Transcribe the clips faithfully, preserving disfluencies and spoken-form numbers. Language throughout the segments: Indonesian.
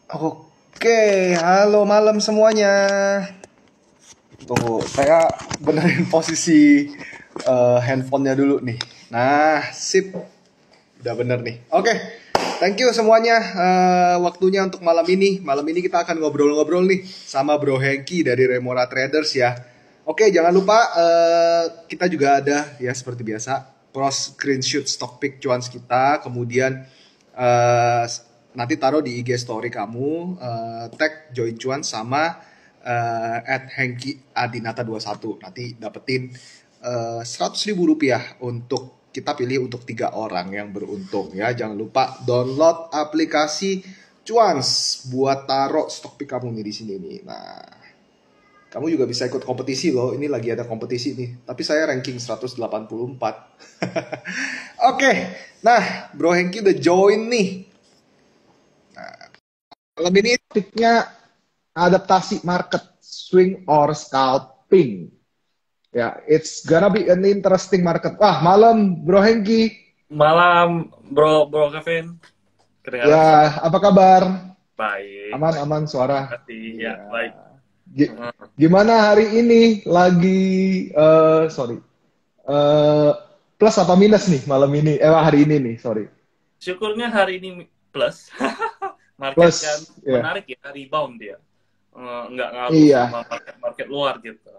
Oke, halo malam semuanya. Tunggu, saya benerin posisi eh, handphonenya dulu nih. Nah, sip. Udah bener nih. Oke, thank you semuanya. Eh, waktunya untuk malam ini. Malam ini kita akan ngobrol-ngobrol nih sama Bro Hengki dari Remora Traders ya. Oke, jangan lupa eh, kita juga ada ya seperti biasa cross screenshot stock pick cuans kita. Kemudian eh, nanti taruh di I G story kamu, eh, tag join cuan sama eh, at Hengki Adinata dua puluh satu. Nanti dapetin eh, seratus ribu rupiah untuk kita pilih untuk tiga orang yang beruntung ya. Jangan lupa download aplikasi Cuans buat taruh stok pick kamu nih di sini nih. Nah, kamu juga bisa ikut kompetisi loh. Ini lagi ada kompetisi nih. Tapi saya ranking seratus delapan puluh empat. Oke, nah Bro Hengki udah join nih. Nah, malam ini topiknya adaptasi market, swing or scalping. Ya, it's gonna be an interesting market. Wah, malam Bro Hengki. Malam, Bro, Bro Kevin. Kedengaran suara? Ya, apa kabar? Baik. Aman, aman suara. Hati, ya, Ya. baik. Gi- Hmm. Gimana hari ini? Lagi, eh sorry, eh plus apa minus nih malam ini? Eh, hari ini nih, sorry. Syukurnya hari ini plus. Market Plus, kan ya. menarik ya, rebound dia. Eh, nggak ngaruh Iya. sama market-market luar gitu.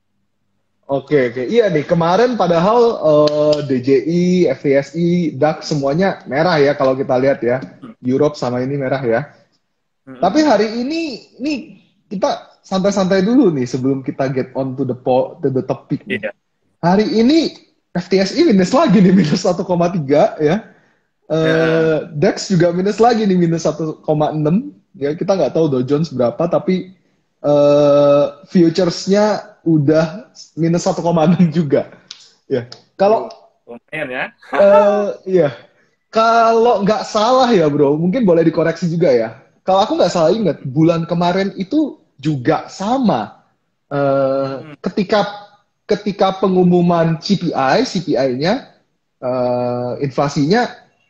Oke, oke. Iya nih, kemarin padahal eh, D J I, F T S I, D A X semuanya merah ya kalau kita lihat ya. Europe sama ini merah ya. Hmm. Tapi hari ini nih kita santai-santai dulu nih sebelum kita get on to the po to the topic nih. Iya. Hari ini F T S I minus lagi nih minus satu koma tiga ya. Ya, Eh, D A X juga minus lagi nih minus satu koma enam ya. Kita nggak tahu Dow Jones berapa tapi eh futuresnya udah minus satu koma enam juga. Ya. Kalau lumayan ya. eh iya, kalau nggak salah ya bro, mungkin boleh dikoreksi juga ya. Kalau aku nggak salah ingat, bulan kemarin itu juga sama. Eh, Hmm. ketika ketika pengumuman C P I, C P I-nya, eh, inflasinya,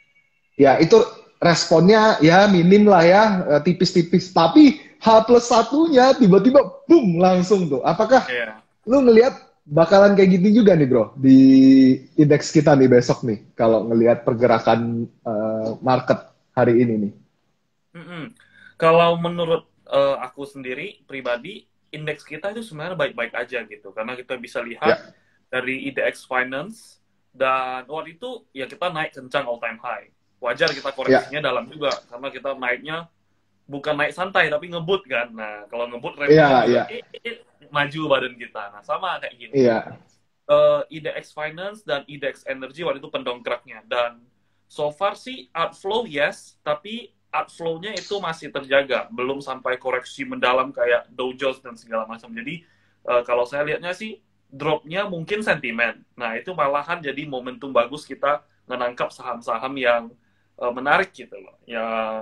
ya itu responnya ya minim lah ya, eh, tipis-tipis. Tapi H plus satunya tiba-tiba boom langsung tuh. Apakah Iya. lu ngelihat bakalan kayak gitu juga nih bro di indeks kita nih besok nih kalau ngelihat pergerakan eh, market hari ini nih. Mm-mm. Kalau menurut eh, aku sendiri pribadi, indeks kita itu sebenarnya baik-baik aja gitu, karena kita bisa lihat Ya, dari I D X Finance dan waktu itu ya kita naik kencang all time high. Wajar kita ya, koreksinya dalam juga karena kita naiknya bukan naik santai tapi ngebut kan. Nah kalau ngebut remnya iya, juga iya, eh, eh, eh, maju badan kita. Nah sama kayak gini. iya, Eh, I D X Finance dan I D X Energy waktu itu pendongkraknya, dan so far sih outflow yes, tapi outflow-nya itu masih terjaga, belum sampai koreksi mendalam kayak Dow Jones dan segala macam. Jadi eh, kalau saya lihatnya sih drop-nya mungkin sentimen. Nah itu malahan jadi momentum bagus kita menangkap saham-saham yang eh, menarik gitu loh. Ya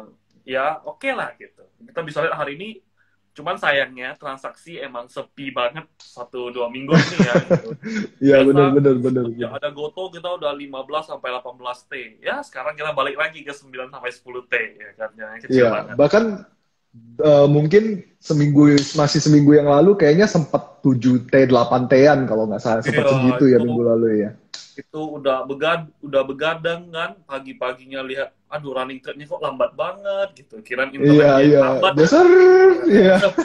ya oke lah gitu. Kita bisa lihat hari ini, cuman sayangnya transaksi emang sepi banget satu dua minggu ini ya gitu. iya benar, Biasa benar, benar, ya benar. ada Goto kita udah lima belas sampai delapan belas T. Ya sekarang kita balik lagi ke sembilan sampai sepuluh T ya kan, yang kecil Iya, banget. bahkan eh, mungkin seminggu masih seminggu yang lalu kayaknya sempat tujuh T, delapan T-an kalau nggak salah, sempat Iya, segitu ya itu minggu lalu ya. itu udah begad udah begadang kan, pagi-paginya lihat aduh running trade-nya kok lambat banget gitu. Kirain Iya, internetnya yang iya, lambat, dasar, iya, ternyata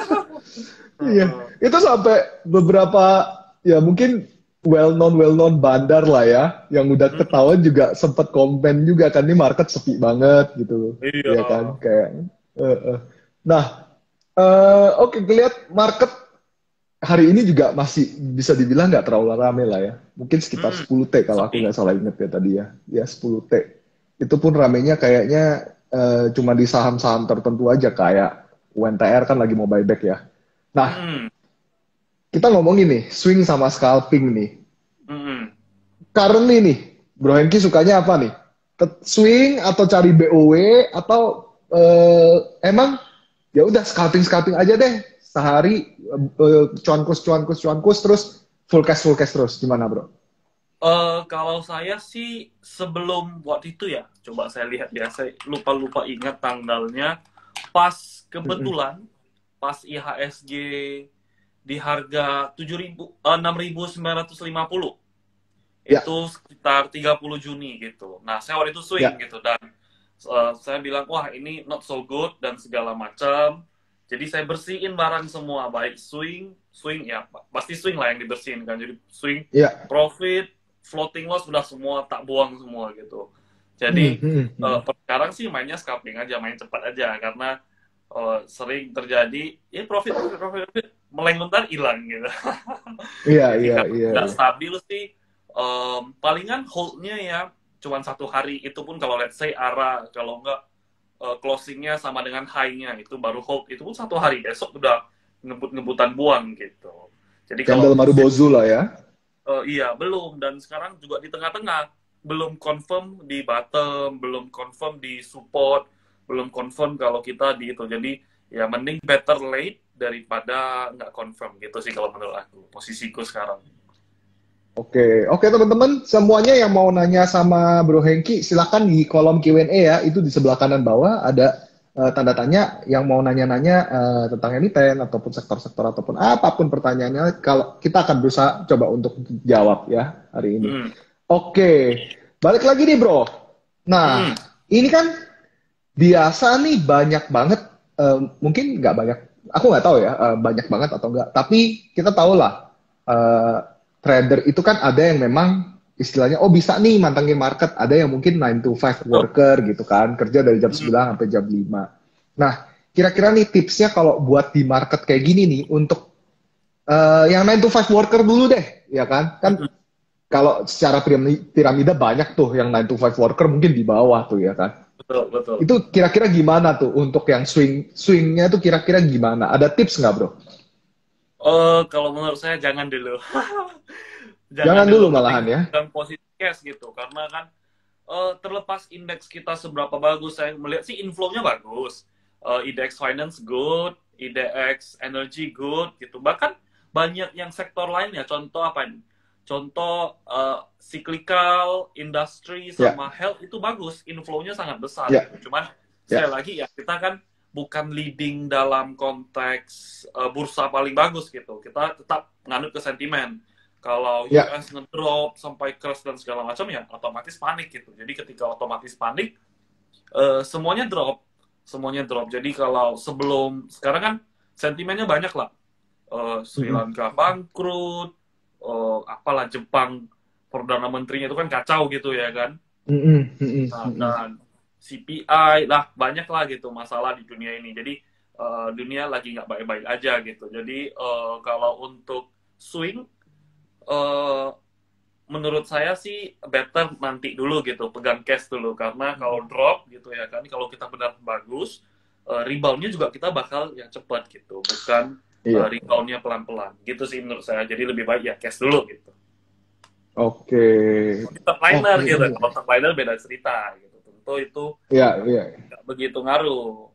iya. Itu sampai beberapa ya mungkin well known well known bandar lah ya, yang udah ketahuan juga sempat komplain juga kan ini market sepi banget gitu, iya. ya kan kayak. eh, eh. Nah, eh, oke, lihat market hari ini juga masih bisa dibilang nggak terlalu rame lah ya. Mungkin sekitar Hmm, sepuluh T kalau aku sepi. nggak salah inget ya tadi ya. Ya sepuluh T. Itu pun ramenya kayaknya eh, cuma di saham-saham tertentu aja kayak U N T R kan lagi mau buyback ya. Nah, Hmm, kita ngomongin nih swing sama scalping nih. hmm. Currently nih, Bro Henki sukanya apa nih? Tet- Swing atau cari B O W atau eh, emang ya udah scalping scalping aja deh sehari eh, cuan-kus cuan-kus cuan-kus terus full cash full cash terus gimana bro? Eh, kalau saya sih sebelum waktu itu ya, coba saya lihat ya, saya lupa-lupa ingat tanggalnya. Pas Mm-mm. kebetulan, pas I H S G di harga tujuh ribu, eh, enam ribu sembilan ratus lima puluh, Ya, itu sekitar tiga puluh Juni gitu. Nah, saya waktu itu swing ya. gitu, dan uh, saya bilang, wah ini not so good dan segala macam. Jadi saya bersihin barang semua, baik swing, swing ya pasti swing lah yang dibersihin kan. Jadi swing, Ya. profit, floating loss sudah semua tak buang semua gitu. Hmm, Jadi hmm, uh, hmm. sekarang sih mainnya scalping aja, main cepat aja karena uh, sering terjadi ya profit profit profit, profit meleng bentar hilang gitu. Iya, Jadi iya, kalau iya, nggak iya. stabil sih, um, palingan holdnya ya cuman satu hari, itu pun kalau let's say arah, kalau nggak uh, closingnya sama dengan high-nya itu baru hold, itu pun satu hari, besok udah ngebut-ngebutan buang gitu. Jadi kalau Candle untuk Marubozu lah ya. uh, iya belum, dan sekarang juga di tengah-tengah belum confirm di bottom, belum confirm di support, belum confirm kalau kita di itu. Jadi ya mending better late daripada nggak confirm gitu sih kalau menurut aku posisiku sekarang. Oke, oke teman-teman, semuanya yang mau nanya sama Bro Hengki, silakan di kolom Q and A ya, itu di sebelah kanan bawah ada eh, tanda tanya yang mau nanya-nanya eh, tentang emiten ataupun sektor-sektor ataupun apapun pertanyaannya, kalau kita akan berusaha coba untuk jawab ya hari ini. Hmm. Oke, balik lagi nih Bro. Nah, Hmm. ini kan biasa nih banyak banget, eh, mungkin nggak banyak, aku nggak tahu ya eh, banyak banget atau enggak, tapi kita tahu lah eh, trader itu kan ada yang memang istilahnya oh bisa nih mantengin market, ada yang mungkin nine to five Betul. worker gitu kan, kerja dari jam Hmm. sembilan sampai jam lima. Nah, kira-kira nih tipsnya kalau buat di market kayak gini nih untuk eh, yang nine to five worker dulu deh, ya kan? Kan Hmm. kalau secara piramida, piramida banyak tuh yang nine to five worker mungkin di bawah tuh ya kan. Betul, betul. Itu kira-kira gimana tuh untuk yang swing swingnya tuh kira-kira gimana? Ada tips nggak bro? Oh, kalau menurut saya jangan dulu. Jangan Jangan dulu, dulu mending malahan ya. pegang posisi cash gitu. Karena kan eh, terlepas indeks kita seberapa bagus, saya melihat sih inflow-nya bagus. Eh, I D X Finance good, I D X Energy good gitu. Bahkan banyak yang sektor lainnya. Contoh apa nih? Contoh eh, cyclical, industry Ya, sama health itu bagus, inflow-nya sangat besar ya, gitu. Cuman sekali ya. lagi ya kita kan bukan leading dalam konteks eh, bursa paling bagus gitu. Kita tetap nganut ke sentimen. Kalau U Ya. S ngedrop sampai crash dan segala macam ya otomatis panik gitu. Jadi ketika otomatis panik, eh, semuanya drop, semuanya drop. Jadi kalau sebelum sekarang kan sentimennya banyak lah. Eh, Sri Mm-mm. Lanka bangkrut, eh, apalah Jepang perdana menterinya itu kan kacau gitu ya kan. Mm-mm. Mm-mm. Nah, Mm-mm. dan C P I lah banyak lah gitu masalah di dunia ini. Jadi eh, dunia lagi nggak baik-baik aja gitu. Jadi eh, kalau untuk swing, eh, menurut saya sih better nanti dulu gitu, pegang cash dulu, karena kalau drop gitu ya kan, kalau kita benar bagus, eh, reboundnya juga kita bakal yang cepat gitu, bukan eh, Iya. reboundnya pelan-pelan gitu sih menurut saya. Jadi lebih baik ya cash dulu gitu. Oke. Kalau top liner Oke. gitu, kalau top liner beda cerita gitu, tentu itu Ya, iya. nggak begitu ngaruh.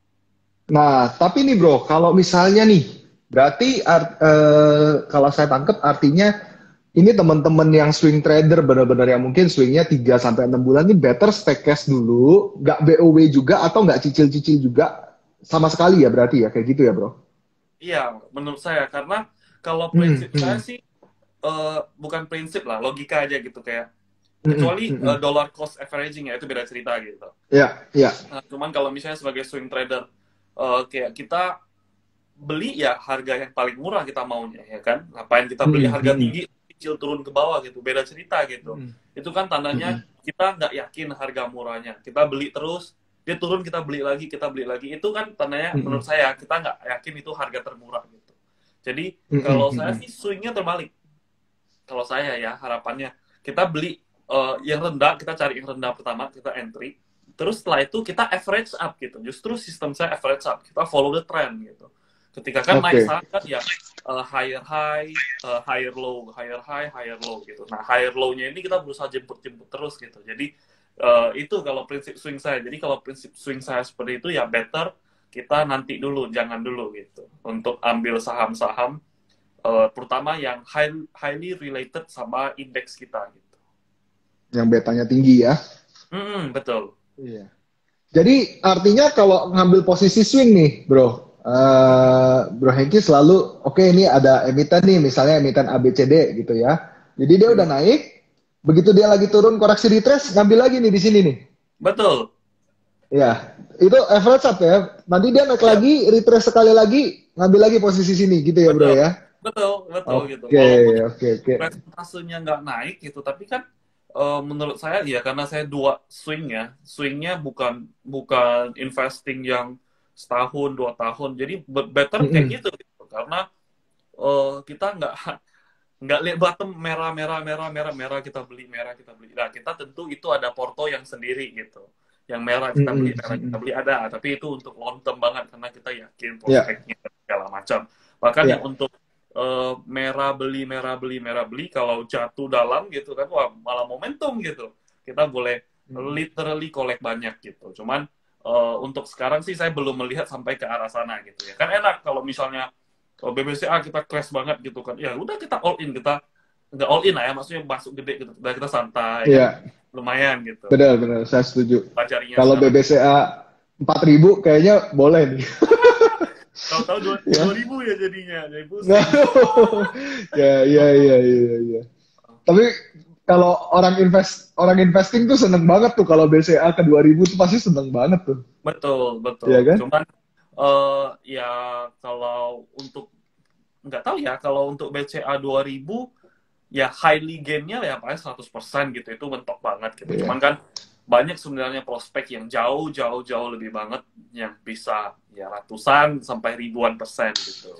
Nah, tapi nih bro, kalau misalnya nih, berarti art- eh, kalau saya tangkap artinya ini teman-teman yang swing trader benar-benar yang mungkin swingnya tiga sampai enam bulan ini better stay cash dulu, nggak B O W juga atau nggak cicil-cicil juga sama sekali ya berarti ya kayak gitu ya bro? Iya, menurut saya, karena kalau Hmm, prinsip saya hmm, sih eh, bukan prinsip lah, logika aja gitu, kayak hmm, hmm, kecuali hmm, hmm. eh, dollar cost averaging ya itu beda cerita gitu. Ya, ya. Nah, cuman kalau misalnya sebagai swing trader, eh, kayak kita beli ya harga yang paling murah kita maunya ya kan. Ngapain kita beli Hmm, harga hmm, tinggi, kecil turun ke bawah gitu, beda cerita gitu. hmm, Itu kan tandanya hmm, kita nggak yakin harga murahnya. Kita beli terus, dia turun kita beli lagi, kita beli lagi. Itu kan tandanya hmm, menurut saya kita nggak yakin itu harga termurah gitu. Jadi hmm, hmm, kalau hmm, saya hmm. sih swingnya terbalik. Kalau saya ya harapannya kita beli eh, yang rendah, kita cari yang rendah pertama, kita entry. Terus setelah itu kita average up gitu. Justru sistem saya average up. Kita follow the trend gitu. Ketika kan naik Oke, saham kan ya eh, higher high, eh, higher low, higher high, higher low gitu. Nah higher low-nya ini kita berusaha jemput-jemput terus gitu. Jadi eh, itu kalau prinsip swing saya. Jadi kalau prinsip swing saya seperti itu ya better kita nanti dulu, jangan dulu gitu. Untuk ambil saham-saham eh, terutama yang high, highly related sama indeks kita gitu. yang betanya tinggi ya. Hmm, betul. Iya. Jadi artinya kalau ngambil posisi swing nih, bro, eh Bro Hengki selalu, oke ini ada emiten nih, misalnya emiten A B C D gitu ya. Jadi dia udah Hmm. naik, begitu dia lagi turun koreksi retrace, ngambil lagi nih di sini nih. Betul. Ya, itu average up ya. Nanti dia naik Ya, lagi, retrace sekali lagi, ngambil lagi posisi sini gitu ya bro betul. ya. Betul, betul gitu. Oke, Walaupun oke, oke. presentasenya nggak naik gitu, tapi kan eh, menurut saya ya karena saya dua swing ya, swingnya bukan bukan investing yang setahun dua tahun, jadi be- better kayak Mm-mm. gitu, gitu. Karena eh, kita nggak nggak lihat bottom merah merah merah merah merah kita beli merah kita beli. Nah kita tentu itu ada porto yang sendiri gitu. Yang merah kita beli Mm-mm. merah kita Mm-mm. beli ada, tapi itu untuk long term banget karena kita yakin Ya, prospeknya dan segala macam. Bahkan yang ya. untuk eh, merah beli merah beli merah beli kalau jatuh dalam gitu kan wah malah momentum gitu. Kita boleh Mm-mm. literally collect banyak gitu. Cuman eh, untuk sekarang sih saya belum melihat sampai ke arah sana gitu ya. Kan enak kalau misalnya oh, B B C A kita crash banget gitu kan. Ya udah kita all in, kita nggak all in lah ya, maksudnya masuk gede gitu. Dan kita santai kan, Ya, lumayan gitu. benar-benar saya setuju. Pelajarinya Kalau sekarang. B B C A empat ribu kayaknya boleh nih. Tahu-tahu dua, Ya. dua ribu ya jadinya, jadi Nah, pusing. ya, ya, ya, ya, ya. Tapi kalau orang invest orang investing tuh seneng banget tuh kalau B C A ke dua ribu tuh pasti seneng banget tuh. Betul, betul. Iya kan? Cuman eh ya kalau untuk nggak tahu ya, kalau untuk B C A dua ribu ya highly gain-nya ya paling seratus persen gitu, itu mentok banget gitu. Cuman Iya. kan banyak sebenarnya prospek yang jauh jauh jauh lebih banget yang bisa ya ratusan sampai ribuan persen gitu.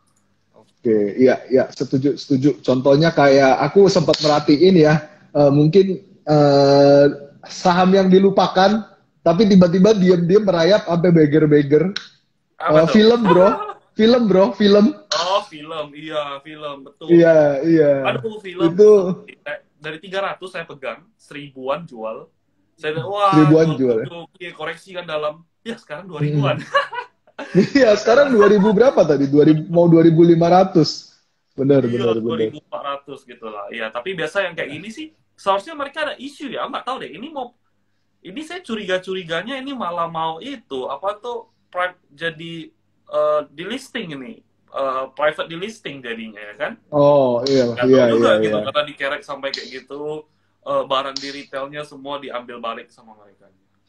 Oke, iya, iya, setuju, setuju. Contohnya kayak aku sempat merhatiin ya, eh, mungkin eh, saham yang dilupakan, tapi tiba-tiba diam-diam merayap sampai beger-beger. Apa Eh, tuh? film bro, film bro, film. Oh, film. Iya, film. Betul. Iya, iya. Aduh, film. Itu Itu dari tiga ratus saya pegang, seribuan jual. Saya bilang, wah, seribuan jual ya. jual-jual, iya, koreksi kan dalam. Ya, sekarang dua ribuan. Mm-mm. Iya, Gara-gara, sekarang dua ribu berapa tadi? dua ribu, mau dua ribu lima ratus. Benar, iya, benar, dua benar. ribu empat ratus gitu lah. Iya, tapi biasa yang kayak gini sih, seharusnya mereka ada isu ya. Nggak tahu deh, ini mau, ini saya curiga-curiganya ini malah mau itu, apa tuh, pri- jadi eh, delisting ini. Eh, private delisting jadinya ya kan. Oh, iya, Nggak tahu iya, juga iya, gitu, iya. karena dikerek sampai kayak gitu, eh, barang di retailnya semua diambil balik sama mereka.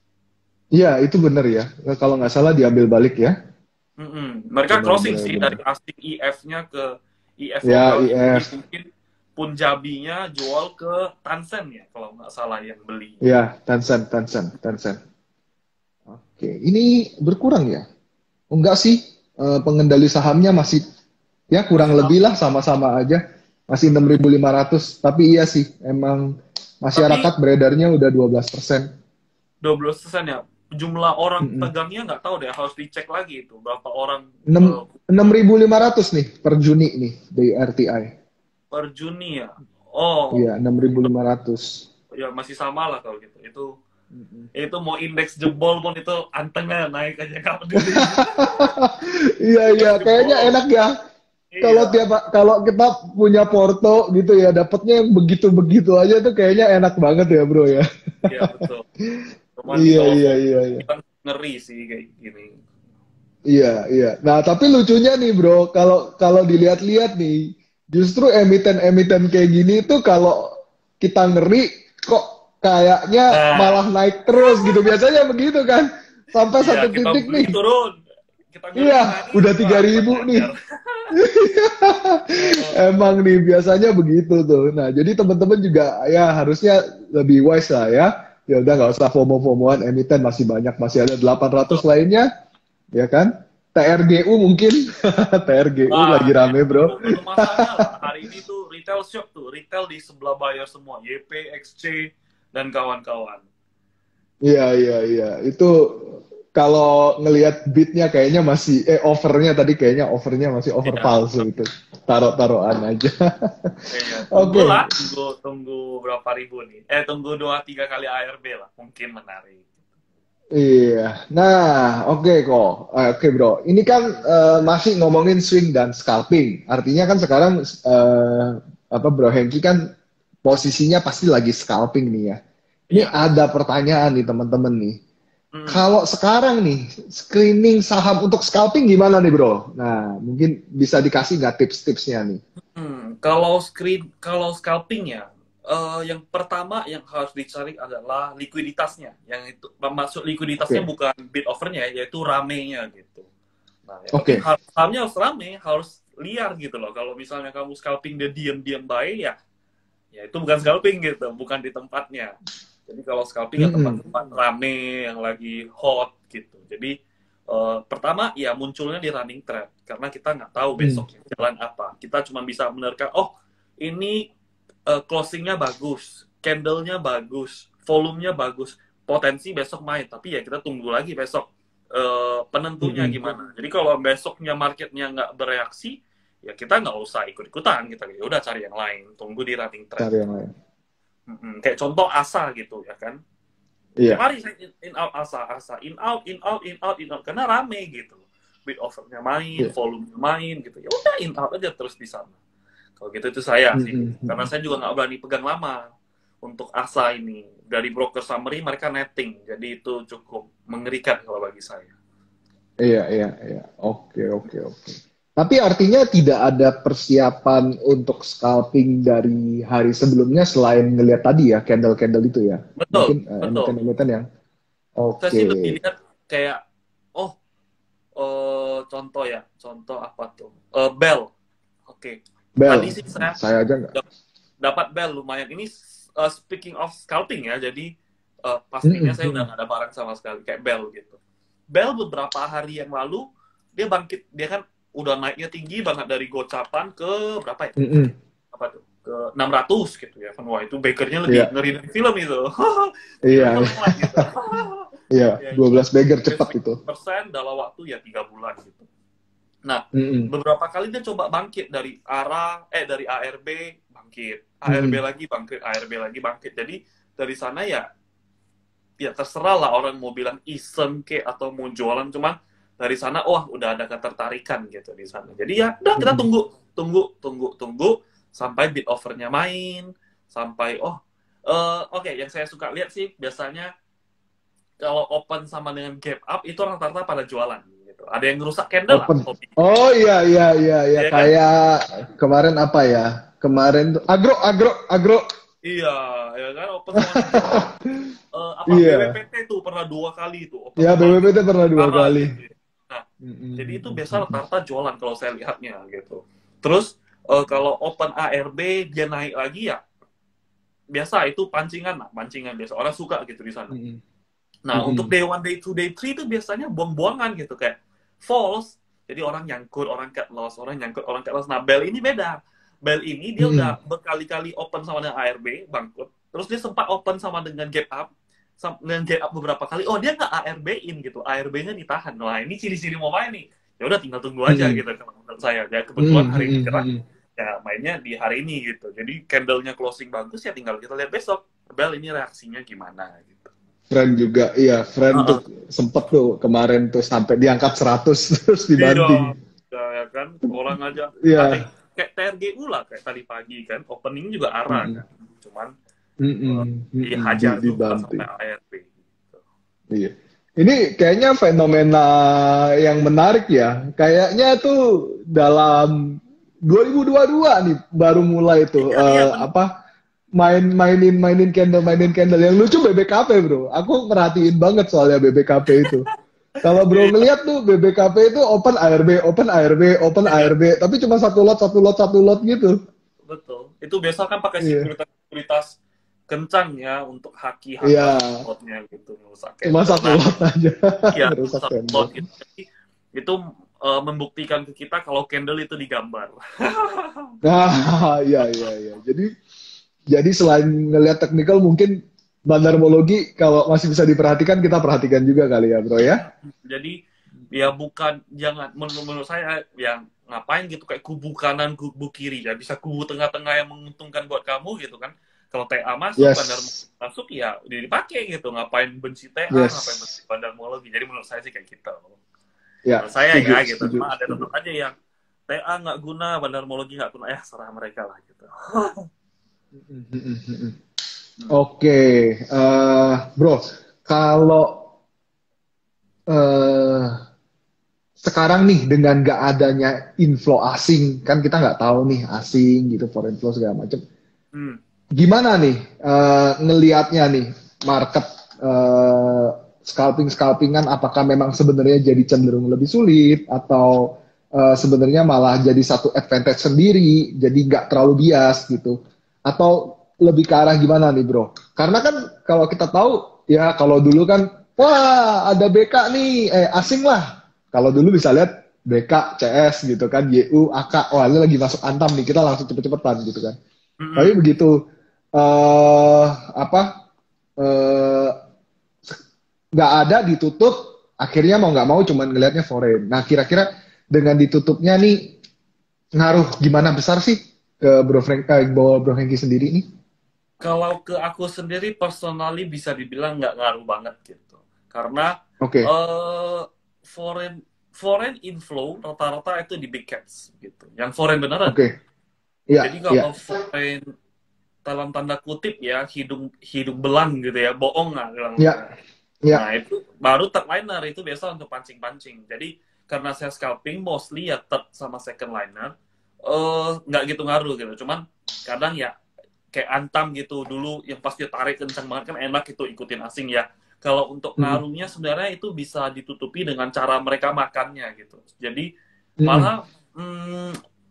Iya, itu benar ya. Kalau nggak salah diambil balik ya. Mm-mm. Mereka Benar, crossing benar, sih benar. dari asing I F-nya ke I F Ya, lokalnya. Jadi I F. mungkin Punjabinya jual ke Tencent ya, kalau nggak salah yang beli. Ya, Tencent, Tencent, Tencent. Oke, ini berkurang ya? Enggak sih, eh, pengendali sahamnya masih ya kurang Masih lebih sama. lah sama-sama aja. Masih enam ribu lima ratus. Tapi iya sih, emang Tapi masyarakat beredarnya udah dua belas persen. dua belas persen ya, jumlah orang Mm-mm. pegangnya nggak tahu deh, harus dicek lagi itu. Berapa orang eh, enam enam ribu lima ratus nih per Juni nih di R T I. per Juni ya. Oh, Iya, enam ribu lima ratus. ya masih sama lah kalau gitu. Itu itu mau indeks jebol pun itu antengnya naik aja nggak peduli. Iya, iya, kayaknya Jebol. enak ya. Kalau Iya, tiap kalau kita punya Porto gitu ya, dapatnya yang begitu-begitu aja tuh kayaknya enak banget ya, Bro ya. iya betul. Cuman Iya, kalau iya, for iya, iya. kita ngeri sih kayak gini. Iya, iya. Nah, tapi lucunya nih, Bro, kalau kalau dilihat-lihat nih, justru emiten-emiten kayak gini tuh kalau kita ngeri kok kayaknya Nah, malah naik terus gitu. Biasanya begitu kan. Sampai iya satu kita titik beli nih. turun, kita ngeri Iya, naik, udah wah tiga ribu nih. wajar. Oh, Emang nih biasanya begitu tuh. Nah, jadi teman-teman juga ya harusnya lebih wise lah ya. Ya udah nggak usah FOMO-FOMOan, emiten masih banyak, masih ada delapan ratus betul. lainnya, ya kan? T R G U mungkin, T R G U Wah, lagi ya, rame itu bro. belum masanya lah. Hari ini tuh retail shop tuh, retail di sebelah bayar semua, Y P, X C, dan kawan-kawan. Iya iya iya, itu kalau ngelihat beatnya kayaknya masih, eh overnya tadi kayaknya overnya masih over Iya, palsu itu, taruh-taruhan aja. iya. Oke. Tunggulah, tunggu, tunggu berapa ribu nih. Eh, tunggu dua tiga kali A R B lah, mungkin menarik. Iya, nah oke kok, Eh, oke bro. Ini kan eh, masih ngomongin swing dan scalping. Artinya kan sekarang eh, apa Bro Hengki kan posisinya pasti lagi scalping nih ya. Ini Iya. ada pertanyaan nih teman-teman nih. Hmm. Kalau sekarang nih, screening saham untuk scalping gimana nih bro? Nah, mungkin bisa dikasih nggak tips-tipsnya nih? Hmm, kalau screen, kalau scalping ya, eh, yang pertama yang harus dicari adalah likuiditasnya. Yang itu maksud likuiditasnya Oke, bukan bid offernya, yaitu ramenya gitu. Nah, yang penting oke. har- sahamnya harus rame, harus liar gitu loh. Kalau misalnya kamu scalping dia diam-diam baik ya, ya itu bukan scalping gitu, bukan di tempatnya. Jadi kalau scalping ya Mm-mm. tempat-tempat rame yang lagi hot gitu. Jadi eh, pertama ya munculnya di running trend karena kita nggak tahu Mm. besoknya jalan apa. Kita cuma bisa menerka, oh ini eh, closingnya bagus, candlenya bagus, volumenya bagus, potensi besok main. Tapi ya kita tunggu lagi besok eh, penentunya Mm-mm. gimana. Jadi kalau besoknya marketnya nggak bereaksi, ya kita nggak usah ikut-ikutan. Kita ya udah cari yang lain, tunggu di running trend. Cari yang lain. Mm-mm. Kayak contoh asa gitu ya kan. Tiap Iya, hari saya in, in out asa, asa in out, in out, in out, in out karena rame gitu. Bid offernya main, iya. volumenya main gitu. Ya udah in out aja terus di sana. Kalau gitu itu saya sih. Mm-mm. Karena Mm-mm. saya juga nggak berani pegang lama untuk asa ini. Dari broker summary mereka netting. Jadi itu cukup mengerikan kalau bagi saya. Iya, iya, iya. Oke, oke, oke. Tapi artinya tidak ada persiapan untuk scalping dari hari sebelumnya selain ngelihat tadi ya, candle-candle itu ya. Betul, Mungkin eh, betul. emiten-emiten yang Saya oke. sih lebih lihat kayak, oh, eh, contoh ya, contoh apa tuh? Eh, Bell. Oke. Tadi Bel, sih saya saya aja nggak. dapat bel lumayan. Ini uh, speaking of scalping ya, jadi uh, pastinya Mm-mm. saya udah nggak ada barang sama sekali kayak bel gitu. Bel beberapa hari yang lalu dia bangkit, dia kan udah naiknya tinggi banget dari gocapan ke berapa ya? Mm-mm. Apa tuh? Ke enam ratus gitu ya kan. Wah, itu bakernya lebih Iya, ngeri dari film itu. iya, Triple lewat gitu. iya. Ya, dua belas bagger cepat itu itu. persen dalam waktu ya tiga bulan gitu. Nah, Mm-mm. beberapa kali dia coba bangkit dari arah eh dari A R B bangkit, A R B Mm-mm. lagi bangkit, A R B lagi bangkit. Jadi dari sana ya ya terserah lah orang mau bilang iseng ke atau mau jualan, cuma dari sana wah udah ada ketertarikan gitu di sana. Jadi ya udah kita Mm-mm. tunggu, tunggu, tunggu, tunggu sampai bid offernya main, sampai oh eh, oke okay, yang saya suka lihat sih biasanya kalau open sama dengan gap up itu rata-rata pada jualan gitu. Ada yang rusak candle lah, Open. hobi. Oh iya, iya, iya, iya. Ya kan? Kayak kemarin apa ya? Kemarin tuh agro, agro, agro. Iya, ya kan open sama dengan eh, apa Iya. B W P T tuh pernah dua kali tuh open Ya, sama B B P T pernah dua Ara kali. gitu. Ya. Nah, jadi itu biasa Mm-mm. rata-rata jualan kalau saya lihatnya gitu. Terus eh, kalau open A R B dia naik lagi ya biasa itu pancingan lah, pancingan biasa orang suka gitu di sana. Mm-mm. Nah, untuk Mm-mm. day one, day two, day three itu biasanya buang-buangan gitu kayak false. Jadi orang nyangkut, orang cut loss, orang nyangkut, orang cut loss. Nah, Bell ini beda. Bell ini dia Mm-mm. udah berkali-kali open sama dengan A R B, bangkrut. Terus dia sempat open sama dengan gap up, sam- dengan gap up beberapa kali. Oh, dia nggak A R B-in gitu. A R B-nya ditahan. Wah, ini ciri-ciri mau main nih. Ya udah tinggal tunggu aja Mm-mm. gitu kalau menurut saya. Ya kebetulan hari ini gerak, Mm-mm. ya mainnya di hari ini gitu. Jadi candle-nya closing bagus ya tinggal kita lihat besok. Bell ini reaksinya gimana gitu. Friend juga, iya, friend tuh Uh-uh. sempet tuh kemarin tuh sampai diangkat seratus terus Iya, dibanting. ya kan orang aja ada Iya. kayak T R G U lah kayak tadi pagi kan opening juga arah Mm-mm. kan cuman uh, Mm-mm. Mm-mm. Di- dihajar juga sampai dibanting. A R P gitu. Iya. Ini kayaknya fenomena yang menarik ya. Kayaknya tuh dalam dua ribu dua puluh dua nih baru mulai tuh Iya iya eh, benar apa main mainin mainin candle mainin candle yang lucu B B K P bro. Aku merhatiin banget soalnya B B K P itu. Kalau bro iya ngeliat tuh B B K P itu open A R B, open A R B, open iya A R B, tapi cuma satu lot, satu lot, satu lot gitu. betul itu biasa kan pakai Iya, sekuritas sekuritas kencang ya untuk haki iya, hantam slotnya gitu merusak cuma candle satu nah lot aja iya ngerusak satu candle. slot gitu jadi itu uh, membuktikan ke kita kalau candle itu digambar. Nah, iya, iya, iya. Jadi, jadi selain ngelihat technical, mungkin bandarmologi kalau masih bisa diperhatikan, kita perhatikan juga kali ya, bro ya. Jadi ya bukan jangan menurut, menurut saya yang ngapain gitu kayak kubu kanan kubu kiri ya bisa kubu tengah-tengah yang menguntungkan buat kamu gitu kan kalau T A masuk bandar Yes, masuk ya dipakai gitu ngapain benci T A ngapain benci yes. bandarmologi jadi menurut saya sih kayak gitu Ya, menurut saya setuju, ya gitu setuju, cuma ada setuju. tetap aja yang T A nggak guna bandarmologi nggak guna ya serah mereka lah gitu. Oke, eh, bro, kalau eh, sekarang nih dengan nggak adanya inflow asing, kan kita nggak tahu nih asing gitu, foreign flow segala macam. Hmm. Gimana nih eh, ngelihatnya nih market eh, scalping scalpingan, apakah memang sebenarnya jadi cenderung lebih sulit atau eh, sebenarnya malah jadi satu advantage sendiri, jadi nggak terlalu bias gitu, atau lebih ke arah gimana nih bro? Karena kan kalau kita tahu ya, kalau dulu kan wah ada B K nih, eh asing lah. Kalau dulu bisa lihat B K, C S gitu kan, Y U, A K, wah ini lagi masuk Antam nih, kita langsung cepet-cepetan gitu kan. Tapi Mm-mm. begitu eh apa eh, nggak ada ditutup, akhirnya mau nggak mau cuman ngelihatnya foreign. Nah kira-kira dengan ditutupnya nih ngaruh gimana besar sih ke Bro Frank, eh, Bro Bro Hengki sendiri nih? Kalau ke aku sendiri personally bisa dibilang nggak ngaruh banget gitu. Karena Oke, eh foreign foreign inflow rata-rata itu di big caps gitu. Yang foreign beneran. oke, iya, Jadi iya, kalau foreign dalam tanda kutip ya hidung hidung belang gitu ya, bohong lah iya, bilangnya. iya, Nah, itu baru third liner itu biasa untuk pancing-pancing. Jadi karena saya scalping mostly ya third sama second liner, eh nggak gitu ngaruh gitu. Cuman kadang ya kayak Antam gitu dulu yang pasti tarik kencang banget kan enak itu ikutin asing ya. Kalau untuk mm, ngaruhnya sebenarnya itu bisa ditutupi dengan cara mereka makannya gitu. Jadi mm, malah hmm,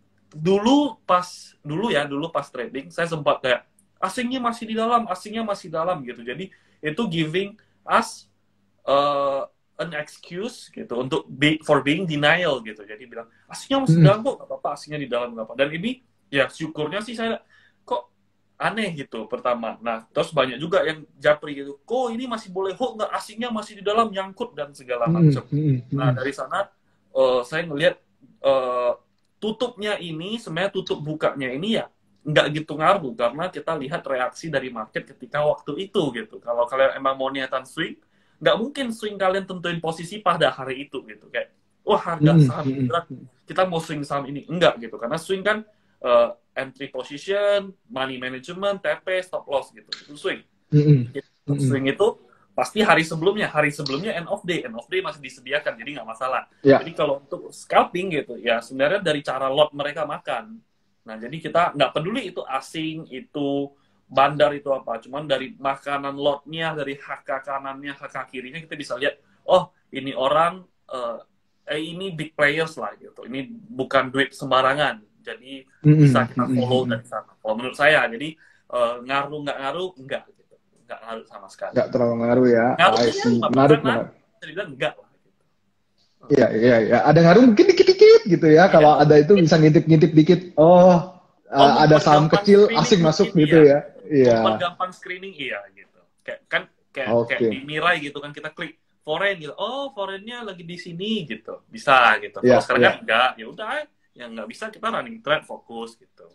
dulu pas dulu ya dulu pas trading saya sempat kayak asingnya masih di dalam, asingnya masih dalam gitu. Jadi itu giving us uh, an excuse gitu untuk be, for being denial gitu. Jadi bilang asingnya masih di dalam mm, kok, nggak apa-apa, asingnya di dalam nggak apa. Dan ini ya syukurnya sih saya kok aneh gitu pertama. Nah terus banyak juga yang japri gitu, kok ini masih boleh hold nggak, asingnya masih di dalam nyangkut dan segala mm, macam. mm, Nah mm, dari sana uh, saya ngelihat uh, tutupnya ini sebenarnya tutup bukanya ini ya nggak gitu ngaruh karena kita lihat reaksi dari market ketika waktu itu gitu. Kalau kalian emang mau niatan swing, nggak mungkin swing kalian tentuin posisi pada hari itu gitu kayak wah harga mm, saham mm, gerak kita mau swing saham ini enggak gitu karena swing kan uh, entry position, money management, T P, stop loss gitu itu swing. mm, Gitu. mm, Swing itu pasti hari sebelumnya, hari sebelumnya end of day, end of day masih disediakan jadi nggak masalah. ya, Jadi kalau untuk scalping gitu ya sebenarnya dari cara lot mereka makan. Nah jadi kita nggak peduli itu asing, itu bandar itu apa, cuman dari makanan lotnya, dari H K kanannya, H K kirinya kita bisa lihat, oh ini orang, eh, eh ini big players lah gitu, ini bukan duit sembarangan, jadi bisa mm, kita mm, follow dari mm. sana. Kalau menurut saya, jadi eh, ngaruh nggak ngaruh, enggak gitu, nggak ngaruh sama sekali. Nggak terlalu ngaruh ya. Oh, I Ngaruhnya ya see. lima Menarik, persenan, menarik. bisa dibilang enggak lah. Gitu. Iya, iya, iya. Ada ngaruh mungkin dikit-dikit gitu ya. Iya, Kalau ada itu mungkin bisa ngintip-ngintip dikit. Oh, oh uh, ada saham mempergampang kecil screening asing masuk mungkin gitu iya. ya. Iya. Mempergampang screening iya gitu. Kayak kan kayak kayak di Oke. Mirai gitu kan kita klik foreign gitu. Oh, foreignnya lagi di sini gitu. Bisa gitu. Kalau Iya, sekarang kan iya. enggak, ya udah yang nggak bisa kita running trade fokus gitu.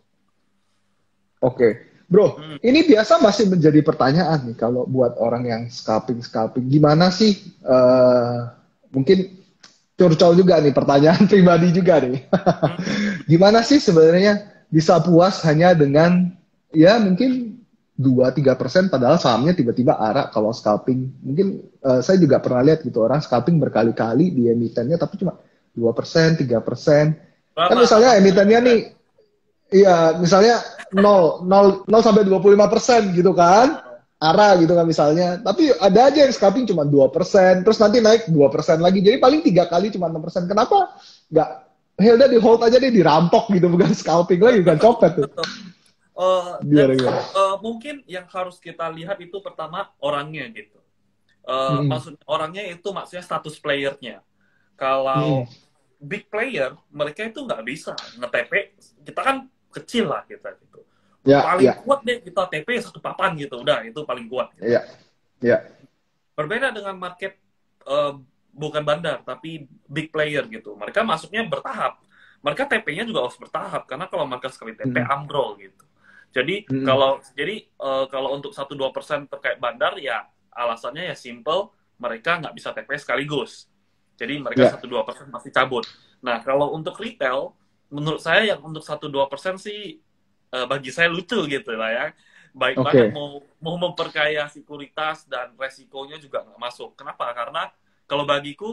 Oke. Bro, Hmm. ini biasa masih menjadi pertanyaan nih kalau buat orang yang scalping-scalping. Gimana sih eh mungkin curcol juga nih, pertanyaan pribadi juga nih. Hmm. Gimana sih sebenarnya bisa puas hanya dengan ya mungkin dua tiga persen padahal sahamnya tiba-tiba arah kalau scalping. Mungkin eh, saya juga pernah lihat gitu orang scalping berkali-kali di emitennya tapi cuma dua persen, tiga persen. Kan Berapa misalnya delapan puluh emitennya nih persen? iya, misalnya nol nol nol sampai dua puluh lima persen gitu kan. Oh. Arah gitu kan misalnya. Tapi ada aja yang scalping cuma dua persen, terus nanti naik dua persen lagi. Jadi paling tiga kali cuma enam persen. Kenapa nggak Hilda di hold aja deh, dirampok gitu, bukan scalping lagi, bukan Betul, copet tuh. betul. Uh, Gimana that's, gimana? uh, mungkin yang harus kita lihat itu pertama orangnya gitu. Uh, Mm-mm. maksud orangnya itu maksudnya status playernya. Kalau Mm-mm. big player, mereka itu nggak bisa nge-T P. Kita kan kecil lah kita gitu. Ya, Paling ya, kuat deh kita T P satu papan gitu. Udah, itu paling kuat. Gitu. ya, ya. Berbeda dengan market uh, bukan bandar, tapi big player gitu. Mereka masuknya bertahap. Mereka T P-nya juga harus bertahap. Karena kalau mereka sekali T P, Mm-mm. ambrol gitu. Jadi Mm-mm. kalau jadi uh, kalau untuk satu dua persen terkait bandar ya alasannya ya simple, mereka nggak bisa T P sekaligus. Jadi mereka Ya, satu dua persen pasti cabut. Nah, kalau untuk retail menurut saya yang untuk satu dua persen sih uh, bagi saya lucu gitu lah ya. Baik banget oke. mau mau memperkaya sekuritas dan resikonya juga nggak masuk. Kenapa? Karena Kalau bagiku,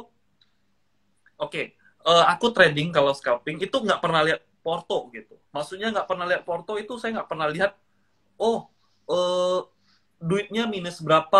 oke, okay, uh, aku trading kalau scalping itu nggak pernah lihat porto gitu. Maksudnya nggak pernah lihat porto itu saya nggak pernah lihat, oh, uh, duitnya minus berapa,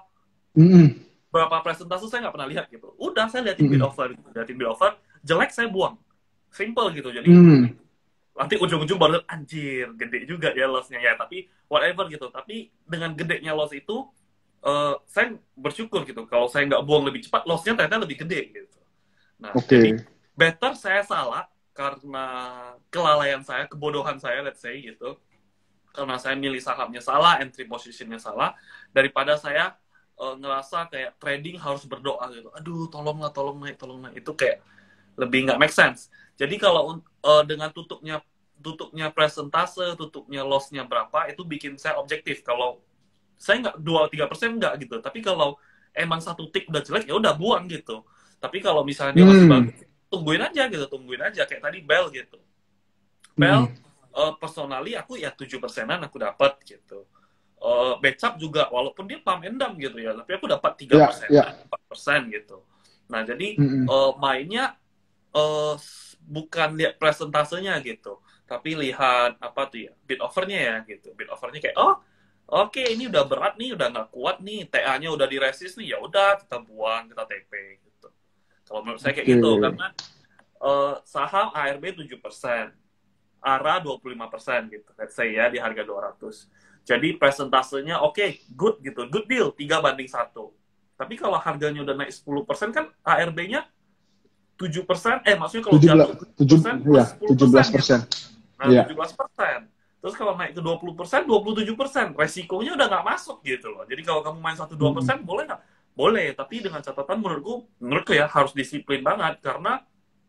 Mm-mm. berapa presentase saya nggak pernah lihat gitu. Udah saya liatin bid Mm-mm. offer, gitu. Liatin bid offer, jelek saya buang. Simple gitu. Jadi Mm. nanti ujung-ujung baru anjir, gede juga ya loss-nya ya. Tapi whatever gitu. Tapi dengan gedenya loss itu, uh, saya bersyukur gitu. Kalau saya nggak buang lebih cepat, loss-nya ternyata lebih gede gitu. Nah, Oke. jadi better saya salah karena kelalaian saya, kebodohan saya, let's say gitu. Karena saya milih sahamnya salah, entry positionnya salah, daripada saya uh, ngerasa kayak trading harus berdoa gitu. Aduh, tolonglah, tolong naik, tolong naik. Itu kayak lebih nggak make sense. Jadi kalau uh, dengan tutupnya tutupnya presentase, tutupnya loss-nya berapa, itu bikin saya objektif. Kalau saya nggak dua tiga persen nggak gitu. Tapi kalau emang satu tick udah jelek, ya udah buang gitu. Tapi kalau misalnya dia masih Hmm. bagus, tungguin aja gitu, tungguin aja. Kayak tadi Bell gitu. Bell, Hmm. uh, personally aku ya tujuh persenan aku dapat gitu. Uh, Becap juga, walaupun dia pump and dump gitu ya, tapi aku dapat tiga Ya, persen, ya. empat persen gitu. Nah, jadi Mm-mm. uh, mainnya uh, bukan lihat presentasenya gitu, tapi lihat apa tuh ya, bid offernya ya gitu. Bid offernya kayak, oh oke okay, ini udah berat nih, udah nggak kuat nih, T A-nya udah diresist nih, ya udah kita buang, kita T P gitu. Kalau menurut saya kayak Oke. gitu, karena uh, saham A R B tujuh persen, A R A dua puluh lima persen gitu, let's say ya, di harga dua ratus. Jadi presentasenya oke, okay, good gitu, good deal, tiga banding satu. Tapi kalau harganya udah naik sepuluh persen kan A R B-nya tujuh persen, eh maksudnya kalau jatuh tujuh persen plus sepuluh persen gitu. Nah, ya. tujuh belas persen. Terus kalau naik ke dua puluh persen, dua puluh tujuh persen. Resikonya udah nggak masuk gitu loh. Jadi kalau kamu main satu dua persen, boleh nggak? Boleh, tapi dengan catatan menurutku, menurutku ya harus disiplin banget. Karena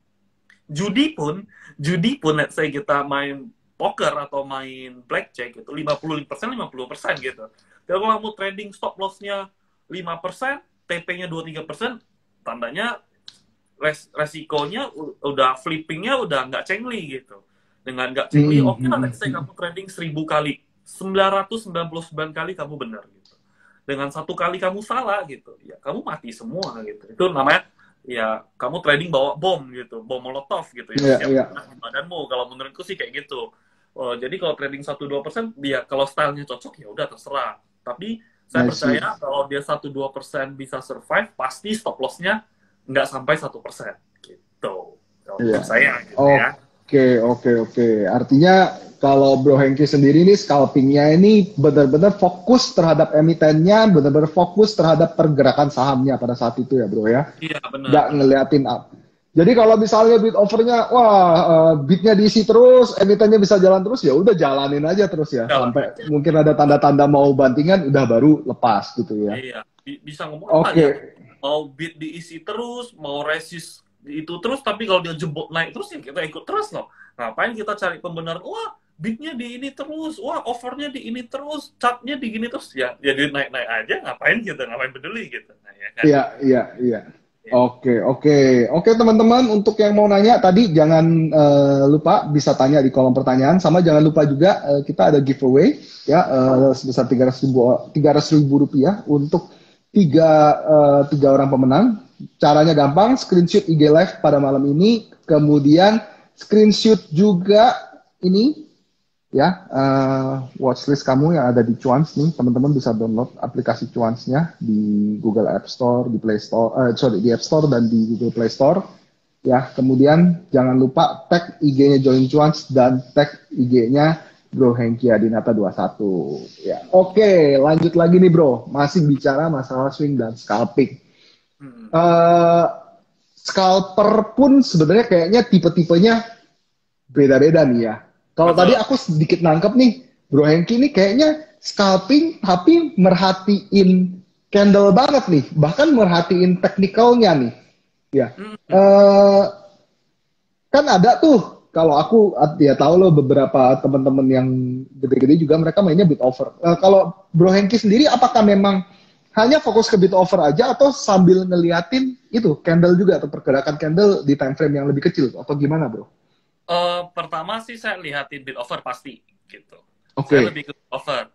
judi pun, judi pun let's say kita main poker atau main blackjack gitu, lima puluh persen, lima puluh persen gitu. Kalau kamu trading stop loss-nya lima persen, T P-nya dua tiga persen, tandanya res resikonya udah flippingnya udah nggak cengli gitu. Dengan nggak cengli, Mm-hmm. oke lah, let's say kamu trading seribu kali, sembilan ratus sembilan puluh sembilan kali kamu benar gitu. Dengan satu kali kamu salah gitu, ya kamu mati semua gitu. Itu namanya ya kamu trading bawa bom gitu, bom molotov gitu ya, yeah, siap yeah. di badanmu. Kalau menurutku sih kayak gitu. Oh, jadi kalau trading satu dua persen, dia kalau stylenya cocok ya udah terserah. Tapi saya percaya kalau dia satu dua persen bisa survive, pasti stop loss-nya nggak sampai satu persen gitu. Kalau yeah. menurut saya gitu oh. ya. Oke, oke, oke. Artinya kalau Bro Hengki sendiri ini scalpingnya ini benar-benar fokus terhadap emitennya, benar-benar fokus terhadap pergerakan sahamnya pada saat itu ya Bro ya? Iya, benar. Nggak ngeliatin up. Jadi kalau misalnya bid offernya, wah uh, bidnya diisi terus, emitennya bisa jalan terus, ya udah jalanin aja terus ya. Jalan Sampai aja. mungkin ada tanda-tanda mau bantingan, udah baru lepas gitu ya. Iya, bisa ngomong apa okay. ya? Mau bid diisi terus, mau resist itu terus, tapi kalau dia jebot naik terus ya kita ikut terus loh. Ngapain kita cari pembenaran? Wah, bidnya di ini terus, wah offernya di ini terus, chartnya di gini terus, ya jadi naik-naik aja. Ngapain kita, ngapain peduli gitu? Nah, ya kan? Iya, iya, iya. Oke, oke, oke teman-teman, untuk yang mau nanya tadi jangan uh, lupa bisa tanya di kolom pertanyaan, sama jangan lupa juga uh, kita ada giveaway ya uh, sebesar tiga ratus ribu rupiah untuk tiga uh, tiga orang pemenang. Caranya gampang, screenshot I G Live pada malam ini, kemudian screenshot juga ini ya uh, watchlist kamu yang ada di Cuans nih, teman-teman bisa download aplikasi Cuansnya di Google App Store, di Play Store, uh, sorry di App Store dan di Google Play Store. Ya, kemudian jangan lupa tag I G-nya Join Cuans dan tag I G-nya Bro Hengki Adinata dua puluh satu. Ya, oke, lanjut lagi nih Bro, masih bicara masalah swing dan scalping. Uh, scalper pun sebenarnya kayaknya tipe-tipenya beda-beda nih ya. Kalau tadi aku sedikit nangkep nih, Bro Hengki ini kayaknya scalping tapi merhatiin candle banget nih, bahkan merhatiin teknikalnya nih. Ya, uh, kan ada tuh. Kalau aku ya tahu loh beberapa teman-teman yang gede-gede juga mereka mainnya bid offer. Uh, kalau Bro Hengki sendiri, apakah memang hanya fokus ke bid offer aja atau sambil ngeliatin itu candle juga atau pergerakan candle di time frame yang lebih kecil atau gimana Bro? Uh, pertama sih saya lihatin bid offer pasti gitu. Okay. Saya lebih ke bid offer.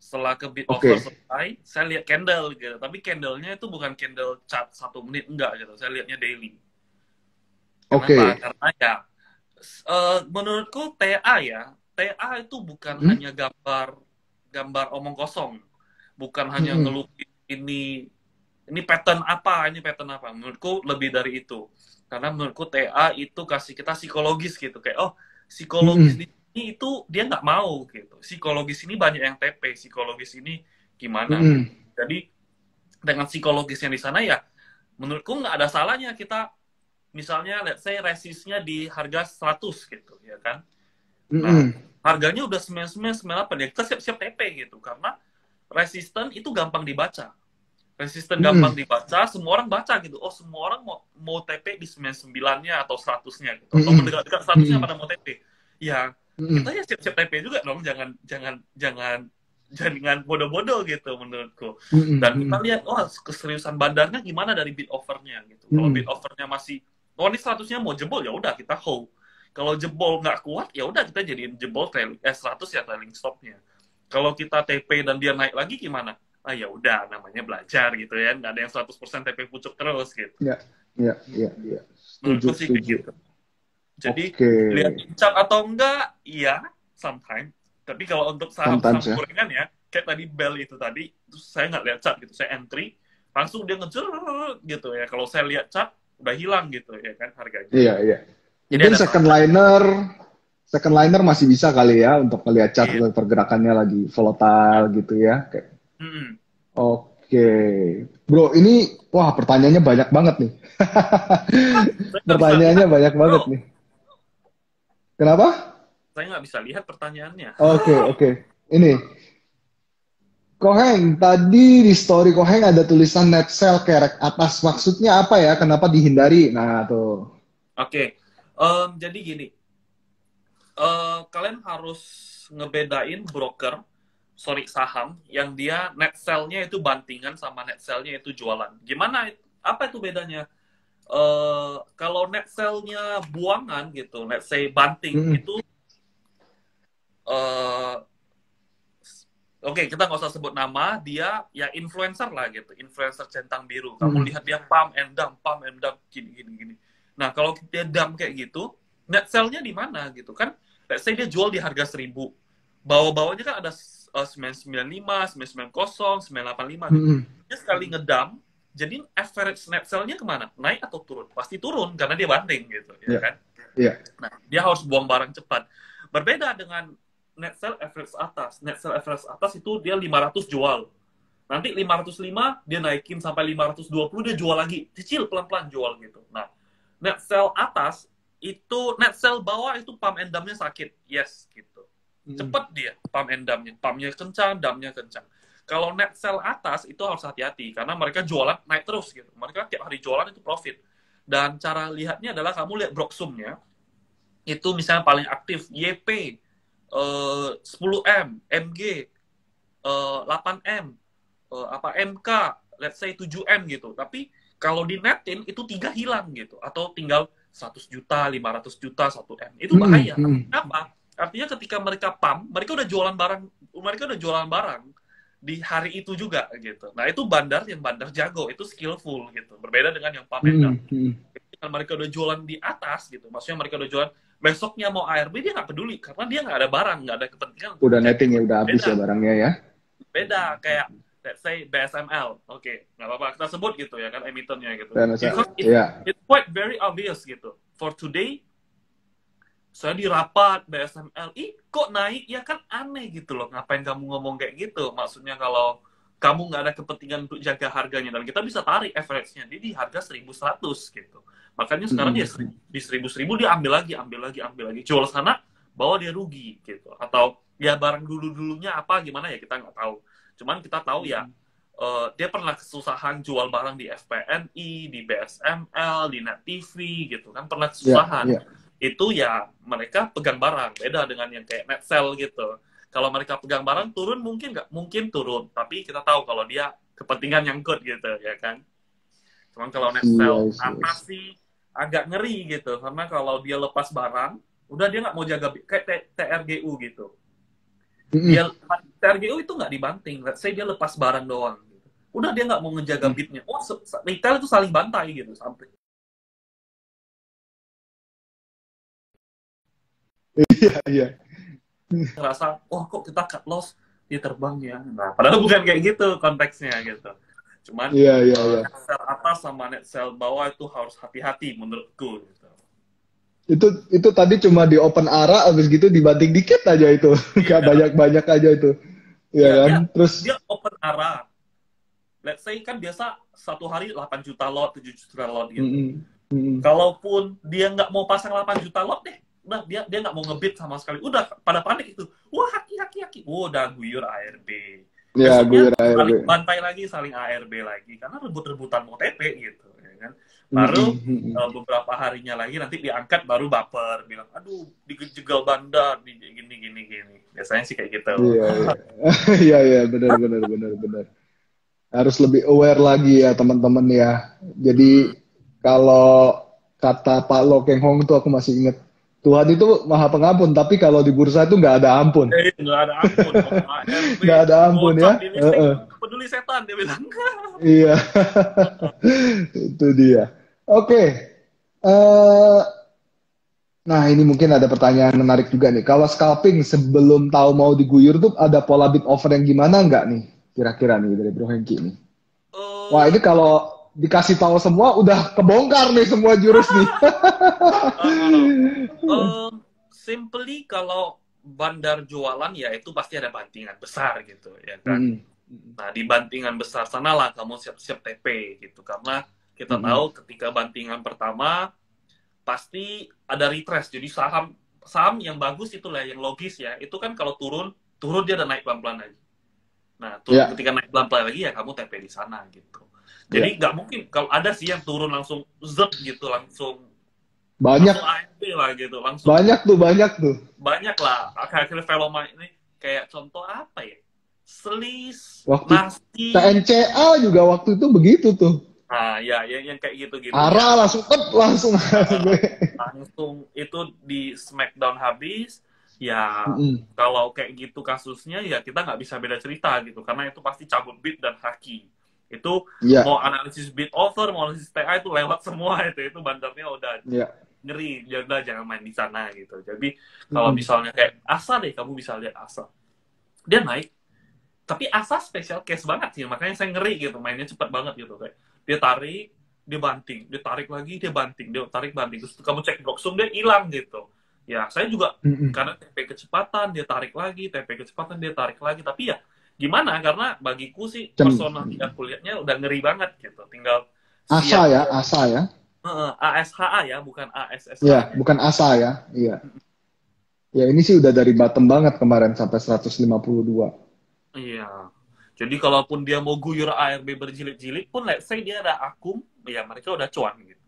Setelah ke bid Oke. offer selesai, saya lihat candle gitu. Tapi candlenya itu bukan candle chart satu menit, enggak gitu. Saya lihatnya daily. Kenapa? Oke. Karena ya, eh, menurutku T A ya, T A itu bukan Hmm? hanya gambar gambar omong kosong, bukan hanya Mm-mm. ngelukis ini ini pattern apa, ini pattern apa. Menurutku lebih dari itu. Karena menurutku T A itu kasih kita psikologis gitu, kayak oh psikologis Mm-mm. di sini itu dia nggak mau gitu. Psikologis ini banyak yang T P, psikologis ini gimana Mm-mm. gitu. Jadi dengan psikologis yang di sana ya, menurutku nggak ada salahnya kita misalnya let's say resistnya di harga seratus gitu ya kan. Nah, Mm-mm. harganya udah sembilan puluh sembilan, sembilan puluh delapan ya kita siap-siap T P gitu karena resisten itu gampang dibaca. Resisten Mm-mm. gampang dibaca, semua orang baca gitu. Oh, semua orang mau mau T P di sembilan puluh sembilan-nya atau seratus-nya gitu. Atau Mm-mm. mendekat-dekat seratus-nya Mm-mm. pada mau T P. Ya, Mm-mm. kita ya siap-siap T P juga dong, jangan jangan jangan jangan bodoh-bodoh gitu menurutku. Mm-mm. Dan kita Mm-mm. lihat, oh keseriusan bandarnya gimana dari bid offernya gitu. Kalau Mm-mm. bid offernya masih, oh ini seratusnya mau jebol ya udah kita hold. Kalau jebol nggak kuat ya udah kita jadiin jebol trailing, eh seratus ya trailing stopnya. Kalau kita T P dan dia naik lagi gimana? Ah ya udah namanya belajar gitu ya, nggak ada yang seratus persen T P pucuk terus gitu. Ya, ya, ya, ya. Setuju, Menurutku sih kayak setuju. gitu. Jadi Oke. lihat chart atau enggak, iya, sometimes. Tapi kalau untuk Sometimes saham-saham ya. gorengan ya, kayak tadi Bell itu tadi, terus saya nggak lihat chart gitu, saya entry, langsung dia ngejer gitu ya. Kalau saya lihat chart, udah hilang gitu ya kan harganya. Iya, iya. Jadi Mungkin ada second sometimes. liner, second liner masih bisa kali ya untuk melihat chart Iya. pergerakannya lagi volatile gitu ya. Kayak, Mm-mm. oke. Bro, ini wah pertanyaannya banyak banget nih. Saya nggak bisa lihat, Pertanyaannya banyak bro. banget nih. Kenapa? Saya nggak bisa lihat pertanyaannya. Oke, oke. Ini, Koheng, tadi di story Koheng ada tulisan net sell kerek atas. Maksudnya apa ya? Kenapa dihindari? Nah, tuh. Oke, Em, jadi gini, eh, kalian harus ngebedain broker, sorry saham, yang dia net sell-nya itu bantingan sama net sell-nya itu jualan. Gimana? Apa itu bedanya? Eh, kalau net sell-nya buangan gitu, let's say banting Mm-mm. itu, eh, oke kita nggak usah sebut nama, dia ya influencer lah gitu, influencer centang biru. Kamu Mm-mm. lihat dia pump and dump, pump and dump, gini gini gini. Nah kalau dia dump kayak gitu, net sell-nya di mana gitu kan? Let's say dia jual di harga seribu, bawah-bawahnya kan ada uh, sembilan sembilan lima, sembilan sembilan nol, sembilan delapan lima gitu. Mm-mm. Dia sekali ngedump, jadi average net sell-nya kemana? Naik atau turun? Pasti turun karena dia banting gitu, ya Iya, kan? iya. Nah, dia harus buang barang cepat. Berbeda dengan net sell average atas. Net sell average atas itu dia lima ratus jual. Nanti lima ratus lima dia naikin sampai lima ratus dua puluh dia jual lagi. Cicil pelan-pelan jual gitu. Nah, net sell atas itu net sell bawah itu pump and dump-nya sakit. Yes, gitu. Mm-mm. Cepet dia pump and dump-nya. Pump-nya kencang, dump-nya kencang. Kalau net sell atas itu harus hati-hati karena mereka jualan naik terus gitu. Mereka tiap hari jualan itu profit. Dan cara lihatnya adalah kamu lihat Broksum-nya, itu misalnya paling aktif Y P eh, sepuluh M, M G eh, delapan M, eh, apa M K, let's say tujuh M gitu. Tapi kalau di netin itu tiga hilang gitu atau tinggal seratus juta, lima ratus juta, satu M. Itu bahaya. Mm-mm. Apa? Artinya ketika mereka pump, mereka udah jualan barang, mereka udah jualan barang di hari itu juga gitu. Nah, itu bandar yang bandar jago, itu skillful gitu. Berbeda dengan yang pump and dump. Mm-mm. Ketika mereka udah jualan di atas gitu, maksudnya mereka udah jualan besoknya mau A R B dia nggak peduli karena dia nggak ada barang, nggak ada kepentingan untuk Udah menjaga. netting ya, udah habis Beda, ya barangnya ya. beda kayak let's say B S M L, oke nggak apa-apa kita sebut gitu ya kan emitennya gitu. Dan saya, Because it, ya. it's quite very obvious gitu. For today saya di rapat B S M L, ih kok naik ya kan aneh gitu loh. Ngapain kamu ngomong kayak gitu? Maksudnya kalau kamu nggak ada kepentingan untuk jaga harganya dan kita bisa tarik average-nya dia di harga seribu seratus gitu. Makanya sekarang Mm-mm. dia di seribu seribu dia ambil lagi, ambil lagi, ambil lagi. Jual sana, bawa dia rugi gitu. Atau ya barang dulu-dulunya apa gimana ya kita nggak tahu. Cuman kita tahu ya uh, dia pernah kesusahan jual barang di F P N I, di B S M L, di Net T V gitu kan pernah kesusahan. Ya, ya. Itu ya mereka pegang barang. Beda dengan yang kayak net sell gitu. Kalau mereka pegang barang turun mungkin nggak? Mungkin turun. Tapi kita tahu kalau dia kepentingan nyangkut gitu ya kan. Cuman kalau net sell Yes, atas yes. sih agak ngeri gitu. Karena kalau dia lepas barang, udah dia nggak mau jaga, kayak T R G U gitu. Dia T R G O itu nggak dibanting. Let's say dia lepas barang doang. Gitu. Udah dia nggak mau ngejaga beatnya. Oh, retail itu saling bantai gitu sampai. Iya, iya. Ngerasa, oh kok kita cut loss, dia terbang ya. Nah, padahal bukan kayak gitu konteksnya gitu. Cuman Iya, iya, uh, iya. net sell atas sama net sell bawah itu harus hati-hati menurutku. Gitu. Itu itu tadi cuma di open ara, abis gitu dibanting dikit aja itu. Gak Iya. banyak-banyak aja itu. Iya Ya, kan? dia, Terus dia open ara. Let's say kan biasa satu hari delapan juta lot, tujuh juta lot gitu. mm, mm, Kalaupun dia nggak mau pasang delapan juta lot deh, udah dia dia nggak mau ngebit sama sekali. Udah pada panik itu. Wah, haki haki haki. Oh, udah guyur A R B. ya Besoknya gue A R B. saling bantai lagi, saling A R B lagi karena rebut-rebutan O T P gitu, ya kan. Baru Mm, mm, mm. uh, beberapa harinya lagi nanti diangkat baru baper bilang, aduh dijegal bandar, di gini gini gini. Biasanya sih kayak gitu. Iya, iya. Iya, iya, benar, benar, benar, benar. Harus lebih aware lagi ya teman-teman ya. Jadi kalau kata Pak Lo Keng Hong tuh aku masih ingat, Tuhan itu maha pengampun, tapi kalau di bursa itu nggak ada ampun. Eh, nggak ada ampun. A R B, Nggak ada ampun ya. gocap di listing, Heeh. peduli setan dia bilang. Iya, itu dia. Oke, Eh, nah ini mungkin ada pertanyaan menarik juga nih. Kalau scalping sebelum tahu mau diguyur tuh ada pola bid offer yang gimana nggak nih? Kira-kira nih dari Bro Hengki nih. Wah ini kalau dikasih tahu semua udah kebongkar nih semua jurus nih. Um, simply kalau bandar jualan ya itu pasti ada bantingan besar gitu ya kan. Mm. Nah di bantingan besar sanalah kamu siap-siap T P gitu karena kita Mm. tahu ketika bantingan pertama pasti ada retrace. Jadi saham saham yang bagus itulah yang logis ya. Itu kan kalau turun turun dia udah naik pelan-pelan lagi. Nah turun Yeah. ketika naik pelan-pelan lagi ya kamu T P di sana gitu. Jadi nggak mungkin kalau ada sih yang turun langsung zet gitu langsung Banyak, langsung A R B lah gitu langsung banyak tuh, banyak tuh. banyak lah akhir-akhir Veloma ini kayak contoh apa ya selis Waktu nasi T N C A juga waktu itu begitu tuh. nah ya yang, yang kayak gitu gitu Ara langsung up, langsung. langsung itu di smackdown habis ya. Mm. Kalau kayak gitu kasusnya ya kita nggak bisa beda cerita gitu karena itu pasti cabut bid dan haki itu Yeah. mau analisis bid offer mau analisis T A itu lewat semua itu itu bandarnya udah Yeah. ngeri, ya udah jangan main di sana gitu. Jadi kalau Mm. misalnya kayak Asa deh, kamu bisa lihat Asa, dia naik, tapi Asa special case banget sih, makanya saya ngeri gitu, mainnya cepat banget gitu kayak dia tarik, dia banting, dia tarik lagi, dia banting, dia tarik banting, terus kamu cek Blocksum dia hilang gitu. Ya saya juga Mm-mm. karena T P kecepatan dia tarik lagi, T P kecepatan dia tarik lagi, tapi ya gimana? Karena bagiku sih Cem- personal yang kulihatnya udah ngeri banget gitu, tinggal Asa siap. ya, Asa ya. Uh, A S H A ya, bukan A S S H. Iya, bukan Asa ya. Iya. Ya ini sih udah dari bottom banget kemarin sampai seratus lima puluh dua. Iya. Jadi kalaupun dia mau guyur A R B berjilid-jilid pun, let's say dia ada akum, ya mereka udah cuan gitu.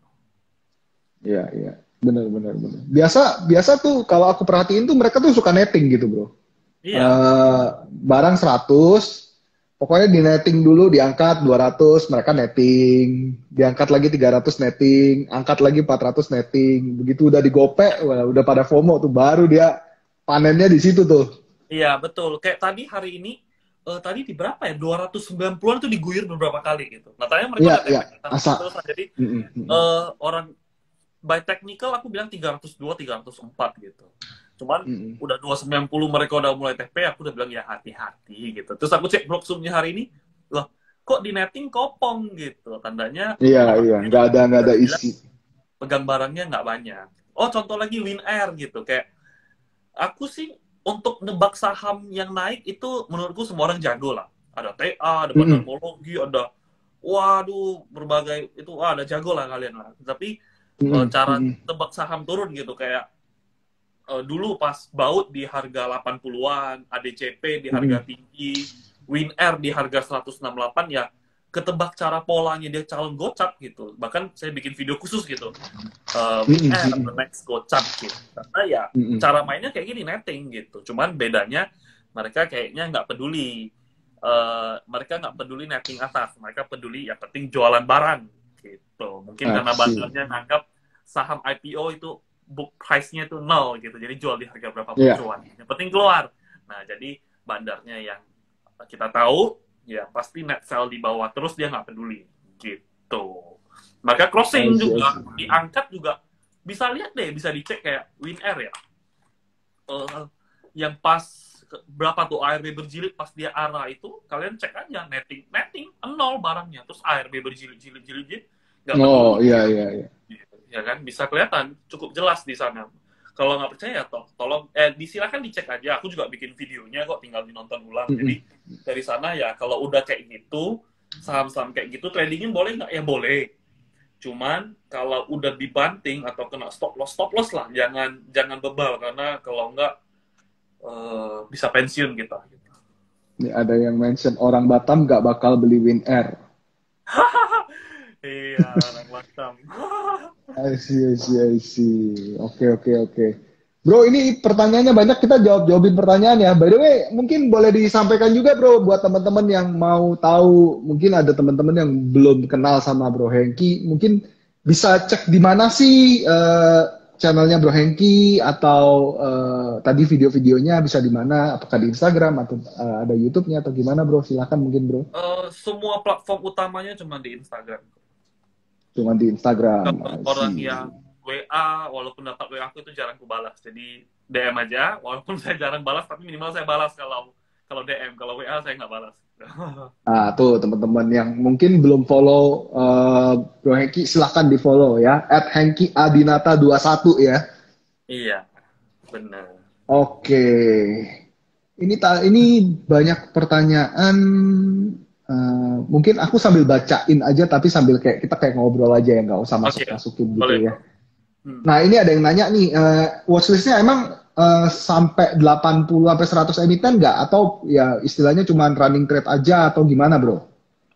Iya, iya. Benar, benar, benar. Biasa, biasa tuh kalau aku perhatiin tuh mereka tuh suka netting gitu, bro. Iya. Eh, barang seratus, pokoknya di netting dulu, diangkat dua ratus, mereka netting. Diangkat lagi tiga ratus netting, angkat lagi empat ratus netting. Begitu udah digopek, wah, udah pada FOMO tuh, baru dia panennya di situ tuh. Iya, betul. Kayak tadi hari ini, eh, tadi di berapa ya? dua ratus sembilan puluhan tuh diguyur beberapa kali gitu. Nah, tanya mereka Iya, udah iya, teknik asa. terus. Jadi, Mm-mm, mm-mm. eh, orang by technical aku bilang tiga ratus dua, tiga ratus empat gitu. Cuman Mm-mm. udah dua ratus sembilan puluh mereka udah mulai T P, aku udah bilang ya hati-hati gitu. Terus aku cek Blocksum-nya hari ini, loh kok di netting kopong gitu. Tandanya Iya, iya, nggak ada, nggak ada bilang isi. pegang barangnya nggak banyak. Oh contoh lagi WinAir gitu. Kayak aku sih untuk nebak saham yang naik itu menurutku semua orang jago lah. Ada T A, ada Mm-mm. bandarmologi, ada waduh berbagai itu wah, ada jago lah kalian lah. Tapi Mm-mm, eh, cara mm-mm. tebak saham turun gitu kayak eh, dulu pas baut di harga delapan puluhan, A D C P di harga Mm-mm. tinggi, WinAir di harga seratus enam puluh delapan ya ketebak cara polanya dia calon gocap gitu. Bahkan saya bikin video khusus gitu. Uh, WinAir Mm-mm. the next gocap gitu. Karena ya Mm-mm. cara mainnya kayak gini netting gitu. Cuman bedanya mereka kayaknya nggak peduli. Uh, mereka nggak peduli netting atas. Mereka peduli ya penting jualan barang gitu. Mungkin I karena see. bandarnya nganggap saham I P O itu book price-nya itu nol gitu. Jadi jual di harga berapa pun Iya. cuan. Yang penting keluar. Nah, jadi bandarnya yang kita tahu, ya pasti net sell di bawah terus, dia nggak peduli gitu. Maka crossing I see, I juga see. diangkat juga bisa lihat deh, bisa dicek kayak WinAir ya. Uh, yang pas ke- berapa tuh A R B berjilid pas dia arah itu, kalian cek aja netting, netting nol barangnya, terus A R B berjilid-jilid jilid nggak Oh, peduli, iya, iya, iya. ya kan, bisa kelihatan cukup jelas di sana. Kalau nggak percaya, to tolong eh disilakan dicek aja. Aku juga bikin videonya kok, tinggal dinonton ulang. Jadi dari sana ya, kalau udah kayak gitu, saham-saham kayak gitu tradingin boleh nggak? Ya boleh. Cuman kalau udah dibanting atau kena stop loss, stop loss lah, jangan jangan bebal, karena kalau nggak eh, bisa pensiun kita. Gitu. Ini ada yang mention orang Batam nggak bakal beli WinAir. Iya, orang Batam. I see, I see, I see. Oke, oke, oke. Bro, ini pertanyaannya banyak, kita jawab-jawabin pertanyaannya. By the way, mungkin boleh disampaikan juga, bro, buat teman-teman yang mau tahu, mungkin ada teman-teman yang belum kenal sama Bro Hengki, mungkin bisa cek di mana sih eh, channelnya Bro Hengki, atau eh, tadi video-videonya bisa di mana, apakah di Instagram atau eh, ada YouTube-nya atau gimana, bro? Silakan mungkin, bro. Eh, semua platform utamanya cuma di Instagram. Cuma di Instagram. Kalau I orang see. yang W A, walaupun dapat W A aku itu jarang aku balas. Jadi D M aja, walaupun saya jarang balas, tapi minimal saya balas kalau kalau D M. Kalau W A saya nggak balas. Nah, tuh teman-teman yang mungkin belum follow eh, Bro Hengki, silahkan di follow ya, at Hengki Adinata dua puluh satu ya. Iya, benar. Oke, ini ta ini banyak pertanyaan. eh, mungkin aku sambil bacain aja, tapi sambil kayak kita kayak ngobrol aja ya, nggak usah Oke, masuk-masukin gitu boleh. ya. Hmm. Nah, ini ada yang nanya nih, eh, watchlistnya emang eh, sampai delapan puluh sampai seratus emiten nggak? Atau ya istilahnya cuma running trade aja atau gimana, bro?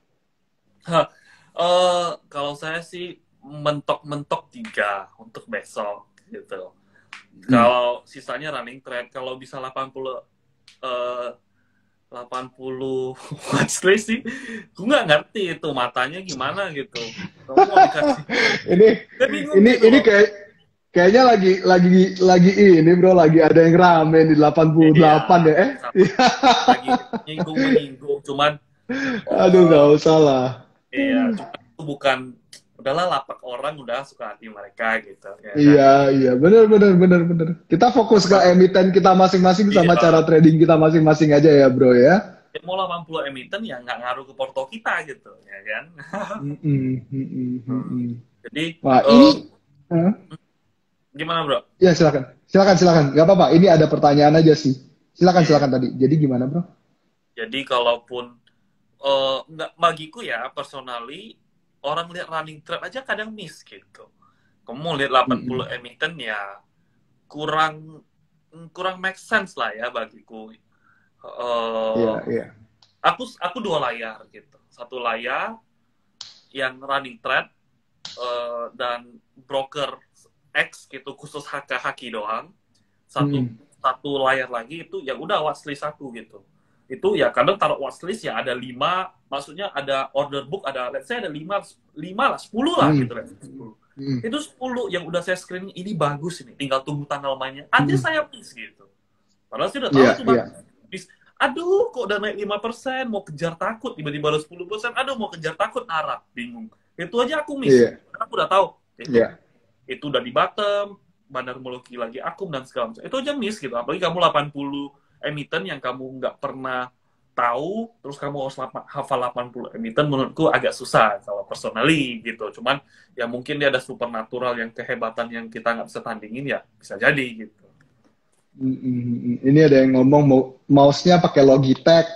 Hah, eh, kalau saya sih mentok-mentok tiga untuk besok gitu. Hmm. Kalau sisanya running trade, kalau bisa delapan puluh eh, delapan puluh watchlist sih, gue nggak ngerti itu matanya gimana gitu. Kamu mau dikasih, Ini saya bingung ini gitu ini loh. kayak kayaknya lagi lagi lagi ini, bro, lagi ada yang rame di delapan puluh delapan ya. Eh, sama lagi nyinggung menyinggung, cuman aduh, nggak eh, usah lah. iya, cuma itu bukan, udahlah lapak orang udah suka hati mereka gitu ya kan. Iya, iya, benar, benar, benar, benar. Kita fokus ke emiten kita masing-masing sama Iya. cara trading kita masing-masing aja ya, bro ya. Ya, mau delapan puluh emiten ya nggak ngaruh ke porto kita gitu ya kan. Mm-mm, mm-mm, mm-mm. Jadi Wah, eh, ini Hah? gimana bro? Ya, silakan, silakan, silakan. Gak apa-apa. Ini ada pertanyaan aja sih. Silakan, Iya. silakan tadi. Jadi gimana, bro? Jadi kalaupun eh, nggak, bagiku ya personally, orang lihat running trade aja kadang miss gitu. Kamu mau lihat delapan puluh Mm-mm. emiten ya kurang kurang make sense lah ya bagiku. Eh, Iya, iya. aku aku dua layar gitu, satu layar yang running trade eh, dan broker X gitu khusus haki haki doang, satu Mm-mm. satu layar lagi itu ya udah watchlist aku gitu. Itu ya kadang taruh watchlist ya ada lima, maksudnya ada order book, ada let's say ada lima lima lah, sepuluh lah Mm. gitu, let's say sepuluh. Mm. Itu sepuluh yang udah saya screening, ini bagus ini, tinggal tunggu tanggal mainnya aja Mm. saya miss gitu. Padahal saya udah tahu Iya, itu iya. bagus. Aduh, kok udah naik lima persen, mau kejar takut, tiba-tiba baru sepuluh persen, aduh mau kejar takut, arah, bingung. Itu aja aku miss. Iya. Karena aku udah tahu, itu, Iya. itu udah di bottom, bandar Moloki lagi akum, dan segala macam. Itu aja miss gitu. Apalagi kamu delapan puluh emiten yang kamu nggak pernah tahu, terus kamu harus lapa- hafal delapan puluh emiten, menurutku agak susah kalau personally gitu. Cuman ya mungkin dia ada supernatural yang kehebatan yang kita nggak bisa tandingin, ya bisa jadi gitu. Mm-mm. Ini ada yang ngomong mau mouse-nya pakai Logitech,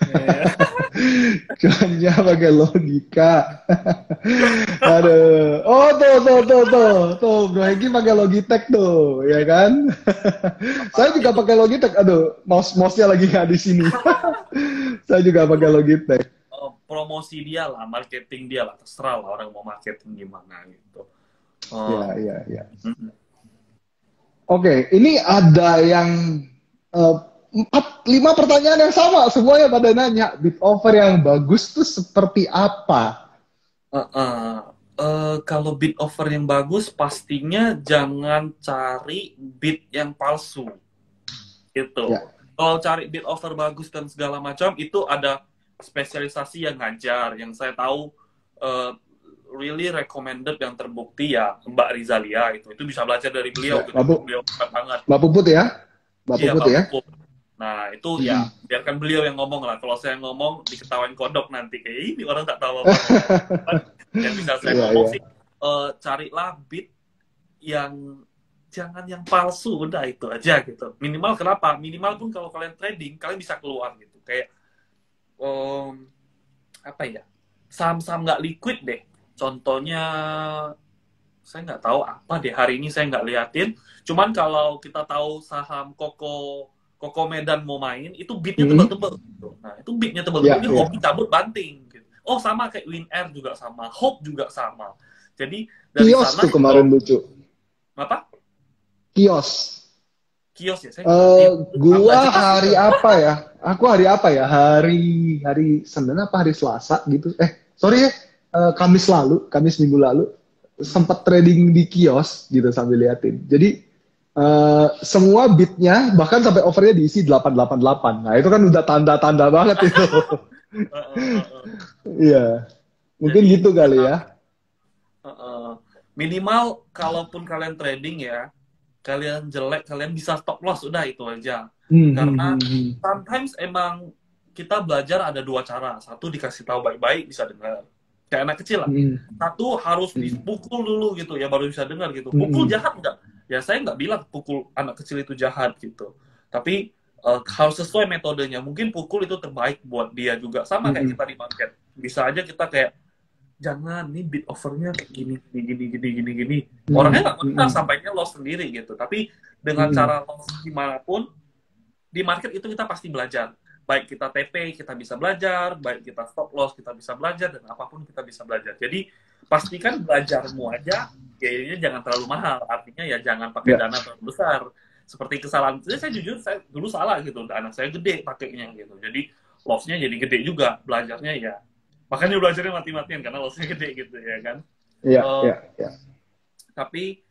cuannya pakai Logika. Aduh. Oh, tuh, tuh, tuh, tuh, tuh, Bro Hengki pakai Logitech tuh, ya kan? Saya juga pakai Logitech. Aduh, mouse mouse-nya lagi nggak di sini. Saya juga pakai Logitech. Uh, promosi dia lah, marketing dia lah, terserah lah orang mau marketing gimana gitu. Iya, Uh, iya, iya. mm-mm. Oke, ini ada yang eh, empat, lima pertanyaan yang sama, semuanya pada nanya bid offer yang bagus tuh seperti apa? Uh, uh, uh, kalau bid offer yang bagus, pastinya jangan cari bid yang palsu. Gitu. Ya. Kalau cari bid offer bagus dan segala macam, itu ada spesialisasi yang ngajar. Yang saya tahu uh, really recommended yang terbukti ya Mbak Rizalia itu. Itu bisa belajar dari beliau. Gitu. Mbak, Beliau banget. Mbak Puput ya? Mbak Iya, Puput Mbak ya? Puput. Nah, itu Hmm. ya biarkan beliau yang ngomong lah. Kalau saya ngomong diketawain kodok nanti. Kayak ini orang tak tahu apa. Yang bisa saya Iya, ngomong iya. sih, uh, carilah bid yang jangan yang palsu, udah itu aja gitu. Minimal kenapa? Minimal pun kalau kalian trading, kalian bisa keluar gitu. Kayak um, apa ya? Saham-saham nggak liquid deh. Contohnya saya nggak tahu apa deh hari ini saya nggak liatin. Cuman kalau kita tahu saham Koko Koko Medan mau main, itu bidnya Hmm. tebel-tebel. Gitu. Nah itu bidnya tebel-tebel. Iya, Ini iya. hobi cabut banting. Gitu. Oh sama kayak WinAir juga sama, Hope juga sama. Jadi dari Kios sana tuh kemarin lucu. apa? Kios. Kios ya, saya Eh, gua nggak jelas hari itu. apa ya? Aku hari apa ya? Hari hari Senin apa hari Selasa gitu? Eh, sorry ya, eh, Kamis lalu, Kamis minggu lalu sempat trading di kios gitu sambil liatin. Jadi eh, semua bitnya bahkan sampai overnya diisi delapan delapan delapan. Nah itu kan udah tanda-tanda banget itu. Uh, uh, uh, uh. Iya, mungkin Jadi, gitu kali ya. uh, uh, minimal kalaupun kalian trading ya, kalian jelek, kalian bisa stop loss, udah itu aja. Hmm, Karena hmm, hmm, hmm. sometimes emang kita belajar ada dua cara. Satu dikasih tahu baik-baik, bisa dengar. Kayak anak kecil lah. Hmm, Satu harus Hmm. dipukul dulu gitu ya, baru bisa dengar gitu. Hmm. Pukul jahat nggak? Ya saya nggak bilang pukul anak kecil itu jahat gitu. Tapi uh, harus sesuai metodenya. Mungkin pukul itu terbaik buat dia juga. Sama kayak Hmm. kita di market. Bisa aja kita kayak, jangan nih bid offernya kayak gini, gini, gini, gini, gini, gini. Hmm. Orangnya nggak pernah Hmm. sampainya loss sendiri gitu. Tapi dengan Hmm. cara loss gimana pun, di market itu kita pasti belajar. Baik kita T P, kita bisa belajar. Baik kita stop loss, kita bisa belajar. Dan apapun kita bisa belajar. Jadi, pastikan belajarmu aja, kayaknya jangan terlalu mahal. Artinya ya jangan pakai Ya. dana terlalu besar. Seperti kesalahan, jadi saya jujur, saya dulu salah gitu. Anak saya gede pakainya gitu. Jadi, loss-nya jadi gede juga. Belajarnya ya, makanya belajarnya mati-matian, karena loss-nya gede gitu ya kan. Iya, Uh, iya, iya. Tapi,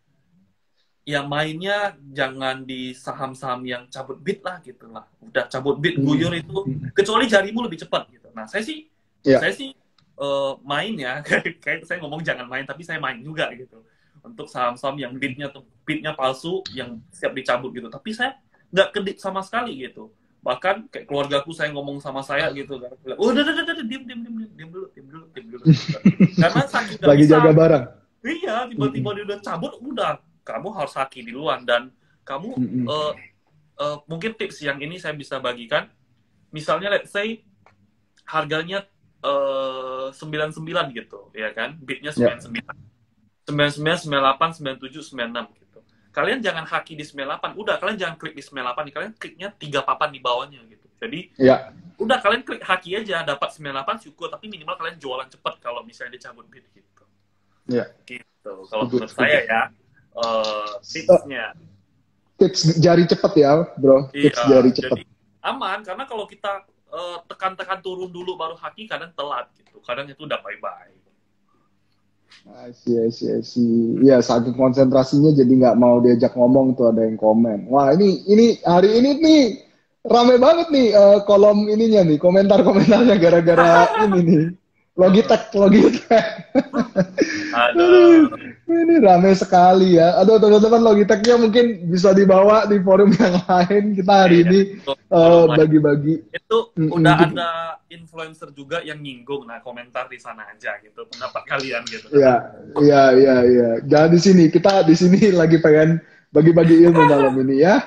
yang mainnya jangan di saham-saham yang cabut bid lah gitu lah. Udah cabut bid, Hmm. guyur itu, kecuali jarimu lebih cepat gitu. Nah, saya sih, Iya. saya sih uh, main ya, kayak saya ngomong jangan main, tapi saya main juga gitu. Untuk saham-saham yang bidnya tuh bidnya palsu, yang siap dicabut gitu. Tapi saya nggak kedip sama sekali gitu. Bahkan kayak keluargaku saya ngomong sama saya gitu kan. Oh, udah, udah, udah, udah, diam, diam, diam, diam, diam dulu, diam dulu, diam dulu. Karena saking nggak Lagi bisa. jaga barang. Iya, tiba-tiba dia udah cabut, udah. Kamu harus haki di luar. Dan kamu, Mm-mm. uh, uh, mungkin tips yang ini saya bisa bagikan. Misalnya, let's say, harganya uh, sembilan puluh sembilan gitu, ya kan? Bidnya sembilan puluh sembilan. sembilan puluh sembilan, sembilan puluh delapan, sembilan puluh tujuh, sembilan puluh enam gitu. Kalian jangan haki di sembilan puluh delapan. Udah, kalian jangan klik di sembilan puluh delapan. Kalian kliknya tiga papan di bawahnya gitu. Jadi, Iya. udah kalian klik haki aja, dapat sembilan puluh delapan syukur, tapi minimal kalian jualan cepat kalau misalnya dia cabut bid gitu. Iya. Gitu. Kalau Setuju, menurut setuju. saya ya, uh, tipsnya. Tips jari cepet ya, bro. Tips Iya, jari cepet. jadi aman, karena kalau kita uh, tekan-tekan turun dulu baru haki, kadang telat gitu. Kadang itu udah bye-bye. I see, I see, I see. Ya, saking konsentrasinya jadi nggak mau diajak ngomong tuh ada yang komen. Wah, ini ini hari ini nih rame banget nih eh, kolom ininya nih, komentar-komentarnya gara-gara ini nih. Logitech, Logitech. Aduh. Ini rame sekali ya. Aduh, teman-teman Logitech-nya mungkin bisa dibawa di forum yang lain. Kita hari Iya, ini itu eh, lumayan. bagi-bagi. Itu Mm-mm, udah gitu. ada influencer juga yang nyinggung, nah komentar di sana aja gitu, pendapat kalian gitu. Iya, iya, iya, iya. Jangan di sini. Kita di sini lagi pengen bagi-bagi ilmu malam ini ya.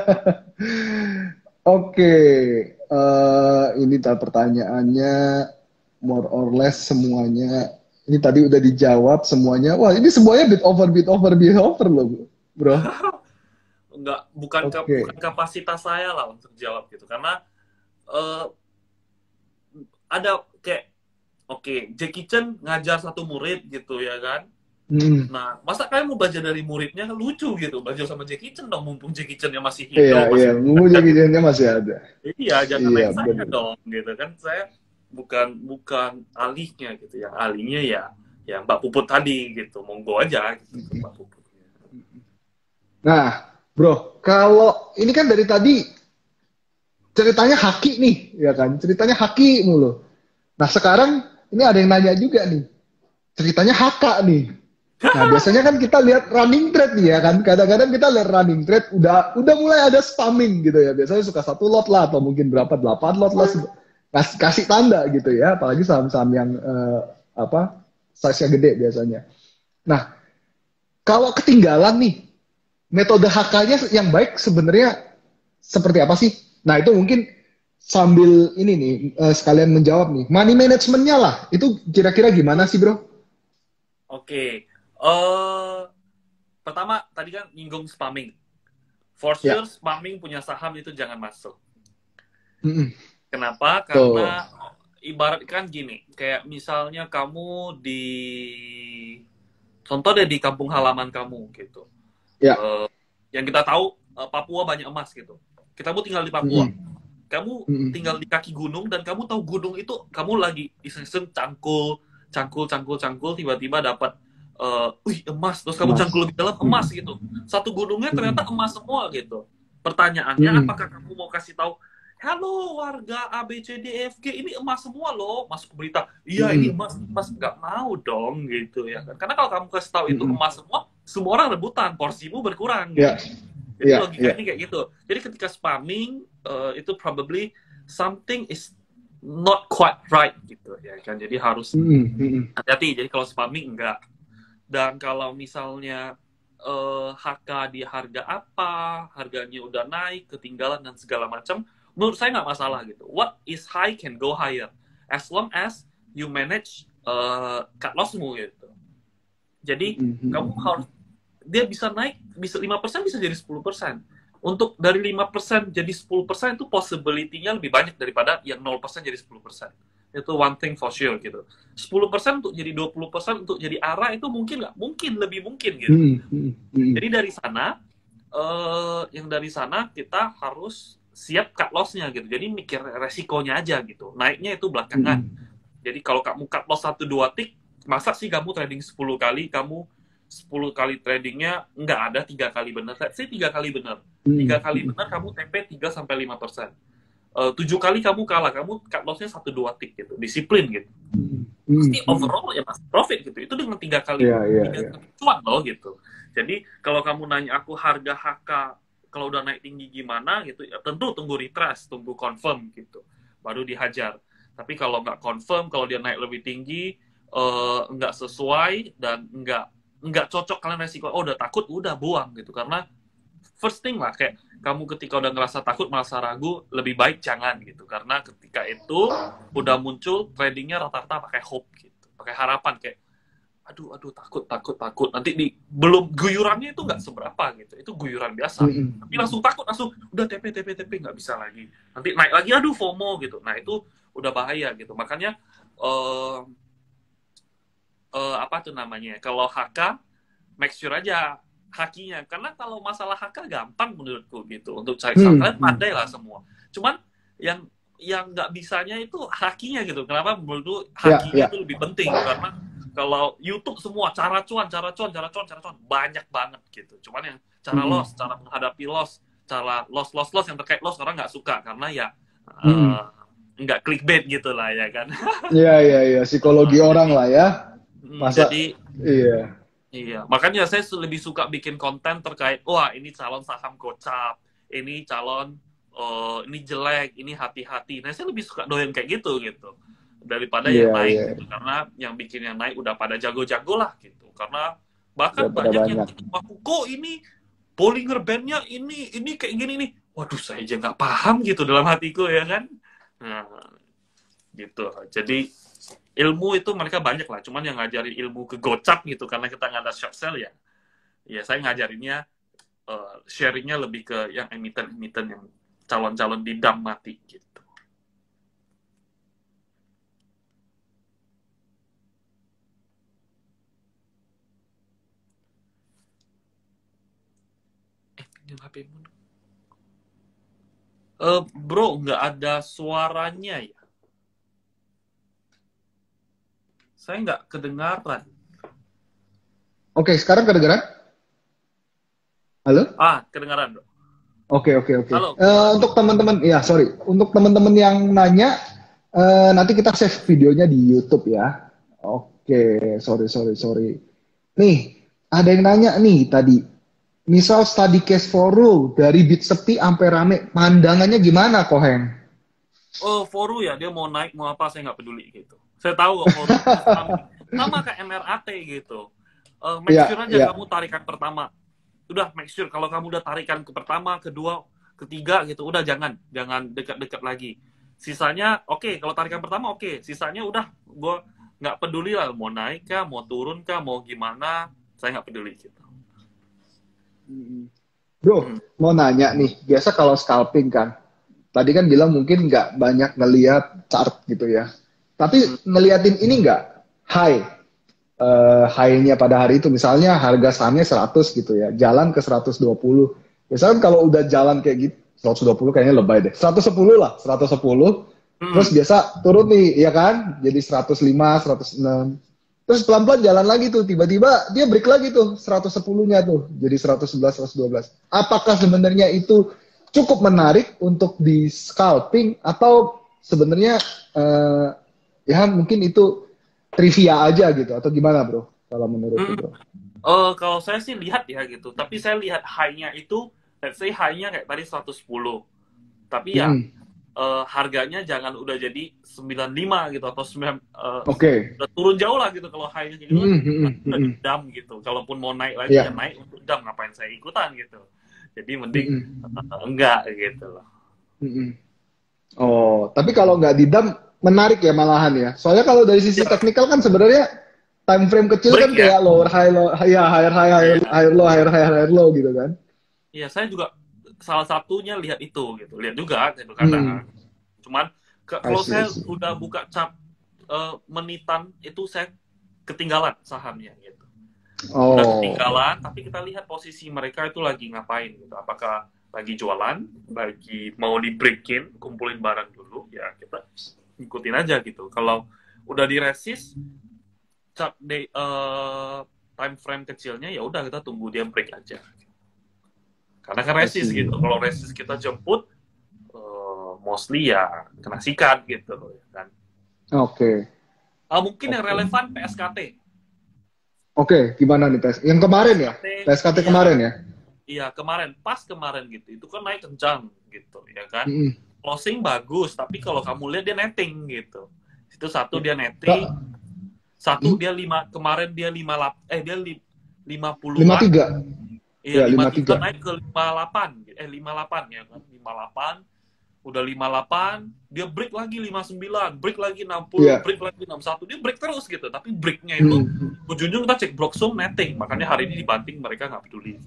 Oke, eh, ini tak pertanyaannya more or less semuanya. Ini tadi udah dijawab semuanya. Wah, ini semuanya bit over, bit over, bit over loh, bro. Enggak, bukan ka- Oke. bukan kapasitas saya lah untuk jawab gitu, karena eh, ada kayak, oke, Jackie Chan ngajar satu murid gitu ya kan. Hmm. Nah, masa kalian mau belajar dari muridnya, kan lucu gitu, belajar sama Jackie Chan dong, mumpung Jackie Chan-nya masih hidup, Iya, masih iya. Mumpung Jackie Chan-nya masih ada. iya, jangan Iya, naik saya bener. dong gitu kan. Saya bukan bukan ahlinya gitu, yang ahlinya ya ya Mbak Puput tadi gitu, monggo aja gitu ke Mbak Puput. Nah, bro, kalau ini kan dari tadi ceritanya haki nih, ya kan? Ceritanya haki mulu. Nah sekarang ini ada yang nanya juga nih, ceritanya haka nih. Nah biasanya kan kita lihat running thread nih ya kan, kadang-kadang kita lihat running thread udah udah mulai ada spamming gitu ya. Biasanya suka satu lot lah atau mungkin berapa delapan lot lah kasih, kasih tanda gitu ya, apalagi saham-saham yang eh, apa size-nya gede biasanya. Nah kalau ketinggalan nih metode H K-nya yang baik sebenarnya seperti apa sih? Nah itu mungkin sambil ini nih eh, sekalian menjawab nih money management-nya lah itu kira-kira gimana sih bro? Oke, eh pertama tadi kan nyinggung spamming. For Ya. sure spamming punya saham itu jangan masuk. Mm-mm. Kenapa? Tuh. Karena ibaratkan gini, kayak misalnya kamu di contoh deh di kampung halaman kamu gitu. Ya. Eh, yang kita tahu eh, Papua banyak emas gitu. Kita mau tinggal di Papua. Mm-mm. Kamu Mm-mm. tinggal di kaki gunung dan kamu tahu gunung itu kamu lagi iseng-iseng cangkul, cangkul, cangkul, cangkul, tiba-tiba dapat uh, wih emas, terus kamu Emas. cangkul lebih dalam emas gitu. Satu gunungnya ternyata emas semua gitu. Pertanyaannya Mm-mm. apakah kamu mau kasih tahu, halo warga A B C D E F G ini emas semua loh, masuk berita, iya ini Mm-mm. emas, emas nggak mau dong gitu ya kan? Karena kalau kamu kasih tahu itu Mm-mm. emas semua, semua orang rebutan, porsimu berkurang. Ya. Gitu. Jadi Ya, logikanya ya. kayak gitu. Jadi ketika spamming uh, itu probably something is not quite right gitu ya kan. Jadi harus Mm-mm. Mm-mm. hati-hati. Jadi kalau spamming enggak. Dan kalau misalnya uh, H K di harga apa, harganya udah naik, ketinggalan dan segala macam, menurut saya nggak masalah gitu. What is high can go higher as long as you manage uh, cut lossmu gitu. Jadi Mm-mm. kamu harus dia bisa naik, bisa lima persen bisa jadi sepuluh persen. Untuk dari lima persen jadi sepuluh persen itu possibility-nya lebih banyak daripada yang nol persen jadi sepuluh persen. Itu one thing for sure gitu. sepuluh persen untuk jadi dua puluh persen untuk jadi arah itu mungkin nggak? Mungkin, lebih mungkin gitu. Mm-mm. Mm-mm. Jadi dari sana, eh, yang dari sana kita harus siap cut loss-nya gitu. Jadi mikir resikonya aja gitu. Naiknya itu belakangan. Mm-mm. Jadi kalau kamu cut loss satu dua tick, masa sih kamu trading sepuluh kali, kamu sepuluh kali tradingnya nggak ada tiga kali benar. Saya tiga kali benar. Tiga kali benar kamu T P tiga sampai lima persen. Tujuh kali kamu kalah, kamu cut loss-nya satu dua tick gitu. Disiplin gitu. Pasti Mm-mm. overall ya masih profit gitu. Itu dengan tiga kali, Iya, iya, tiga iya. kali cuan loh gitu. Jadi kalau kamu nanya aku harga H K kalau udah naik tinggi gimana gitu, ya tentu tunggu retrace, tunggu confirm gitu. Baru dihajar. Tapi kalau nggak confirm, kalau dia naik lebih tinggi, eh, nggak sesuai dan nggak nggak cocok kalian resiko, oh udah takut, udah buang gitu. Karena first thing lah, kayak kamu ketika udah ngerasa takut, merasa ragu, lebih baik jangan gitu. Karena ketika itu udah muncul tradingnya rata-rata pakai hope gitu, pakai harapan kayak, aduh aduh takut takut takut. Nanti di belum guyurannya itu nggak seberapa gitu, itu guyuran biasa. Mm-mm. Tapi langsung takut, langsung udah T P T P T P nggak bisa lagi. Nanti naik lagi, aduh FOMO gitu. Nah itu udah bahaya gitu. Makanya uh, uh, apa tuh namanya? Kalau H K, make sure aja hakinya. Karena kalau masalah H K gampang menurutku gitu. Untuk cari saham, Hmm. kalian pandai lah semua. Cuman yang yang nggak bisanya itu hakinya gitu. Kenapa menurutku Ya, hakinya ya. itu lebih penting? Karena kalau YouTube semua cara cuan, cara cuan, cara cuan, cara cuan banyak banget gitu. Cuman yang cara Hmm. loss, cara menghadapi loss, cara loss, loss, loss yang terkait loss orang nggak suka karena ya Hmm. uh, nggak clickbait gitu lah ya kan. Iya, iya, iya. Psikologi Uh, orang jadi, lah ya. hmm, Masa, jadi iya. iya, makanya saya su- lebih suka bikin konten terkait, wah ini calon saham gocap, ini calon, uh, ini jelek, ini hati-hati. Nah saya lebih suka doyan kayak gitu gitu daripada Iya, yang naik iya. gitu. Karena yang bikin yang naik udah pada jago-jago lah gitu. Karena bahkan Udah pada banyak yang banyak. aku kok ini Bollinger Band-nya ini ini kayak gini nih. Waduh saya aja nggak paham gitu dalam hatiku ya kan. Nah gitu. Jadi ilmu itu mereka banyak lah, cuman yang ngajarin ilmu ke gocap gitu karena kita nggak ada short sale ya. Ya saya ngajarinnya uh, sharingnya lebih ke yang emiten-emiten yang calon-calon didam mati gitu. Eh, pinjam H P-mu. Eh, bro, nggak ada suaranya ya? Saya nggak kedengaran. Oke, sekarang kedengeran? Halo? Ah, kedengaran bro. Oke, oke, oke. Halo. Eh, untuk teman-teman, ya sorry, untuk teman-teman yang nanya, eh, nanti kita save videonya di YouTube ya. Oke, sorry, sorry, sorry. Nih, ada yang nanya nih tadi. Misal study case for rule dari bit sepi sampai rame, pandangannya gimana, Koheng? Oh, Foru ya, dia mau naik, mau apa, saya nggak peduli gitu. Saya tahu kok Foru sama, sama kayak M R A T gitu. Eh, make Iya, sure aja iya. kamu tarikan pertama. Udah, make sure kalau kamu udah tarikan ke pertama, kedua, ketiga gitu, udah jangan, jangan dekat-dekat lagi. Sisanya, oke, okay, kalau tarikan pertama oke, okay. Sisanya udah, gue nggak peduli lah, mau naik kah, mau turun kah, mau gimana, saya nggak peduli gitu. Bro, Hmm. mau nanya nih, biasa kalau scalping kan, tadi kan bilang mungkin nggak banyak ngeliat chart gitu ya. Tapi Hmm. ngeliatin ini nggak high, uh, high-nya pada hari itu, misalnya harga sahamnya seratus gitu ya, jalan ke seratus dua puluh. Biasanya kan kalau udah jalan kayak gitu, seratus dua puluh kayaknya lebay deh, seratus sepuluh lah, seratus sepuluh, Hmm. terus biasa turun nih, ya kan, jadi seratus lima, seratus enam. Terus pelan-pelan jalan lagi tuh, tiba-tiba dia break lagi tuh, seratus sepuluh-nya tuh, jadi seratus sebelas, seratus dua belas. Apakah sebenarnya itu cukup menarik untuk di scalping atau sebenarnya uh, ya mungkin itu trivia aja gitu atau gimana bro? Kalau menurut Hmm. bro? Uh, kalau saya sih lihat ya gitu, tapi saya lihat high-nya itu, let's say high-nya kayak tadi seratus sepuluh. Tapi ya Hmm. uh, harganya jangan udah jadi sembilan puluh lima gitu atau sembilan uh, Oke. Okay. udah turun jauh lah gitu kalau high-nya gitu Hmm, kan. hmm, hmm, Udah hmm. dam gitu. Kalaupun mau naik lagi Yeah. ya naik untuk dam, ngapain saya ikutan gitu. Jadi mending Hmm, hmm. uh, enggak gitu loh. Hmm, hmm. Oh, tapi kalau nggak di dam menarik ya malahan ya. Soalnya kalau dari sisi Ya, teknikal kan sebenarnya time frame kecil break kan ya. kayak lower high low, ya higher high higher, Iya. higher low higher high higher low gitu kan. Iya, saya juga salah satunya lihat itu gitu. Lihat juga gitu kadang. Hmm. Cuman ke, I kalau see, saya I see. udah buka chart uh, menitan itu saya ketinggalan sahamnya gitu. Udah Oh. ketinggalan, tapi kita lihat posisi mereka itu lagi ngapain gitu. Apakah lagi jualan, lagi mau di breakin, kumpulin barang dulu, ya kita ikutin aja gitu. Kalau udah di resist, chart day, uh, time frame kecilnya, ya udah kita tunggu dia break aja. Karena kan resist gitu. Kalau resist kita jemput, uh, mostly ya kena sikat gitu kan. Oke. Okay. Uh, mungkin yang Okay. relevan P S K T. Oke, okay, gimana nih P S K T? Yang kemarin ya? P S K T iya, kemarin ya? Iya, kemarin. Pas kemarin gitu. Itu kan naik kencang gitu, ya kan? Mm-hmm. Closing bagus, tapi kalau kamu lihat dia netting gitu. Itu satu dia netting, satu hmm? dia lima, kemarin dia lima lap, eh dia li, lima puluh lima tiga. Iya, ya, lima lima tiga tiga naik ke lima delapan, eh lima delapan ya kan, lima delapan. Udah lima delapan, dia break lagi lima sembilan, break lagi enam puluh, yeah. break lagi enam puluh satu, dia break terus gitu. Tapi breaknya itu, hmm. ujung-ujung kita cek Blockstone netting, makanya hari ini dibanting mereka nggak peduli.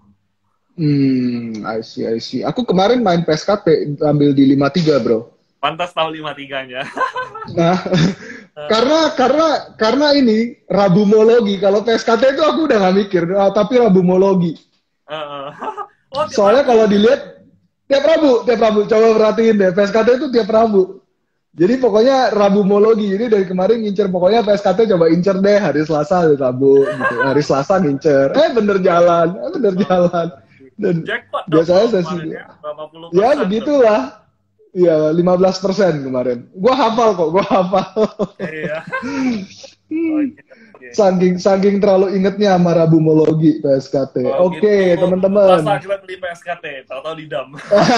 Hmm, I see, I see. Aku kemarin main P S K T ambil di lima tiga bro. Pantas tahu lima tiganya. Nah, karena karena karena ini rabumologi. Kalau P S K T itu aku udah nggak mikir, uh, tapi rabumologi. Uh, oh, soalnya kalau dilihat tiap Rabu, tiap Rabu coba perhatiin deh, P S K T itu tiap Rabu. Jadi pokoknya rabumologi. Jadi dari kemarin ngincer pokoknya P S K T coba incer deh hari Selasa, hari Rabu, gitu. Hari Selasa ngincer. Eh bener jalan, eh bener oh, jalan. Dan jackpot biasanya saya sih ya, ya begitulah. Iya, lima belas persen kemarin. Gua hafal kok, gua hafal. Iya. hmm. Okay. Saking saking terlalu ingetnya sama rabumologi P S K T. Oh, Oke, okay, gitu. Teman-teman. Masa kita beli P S K T, tahu-tahu di dam.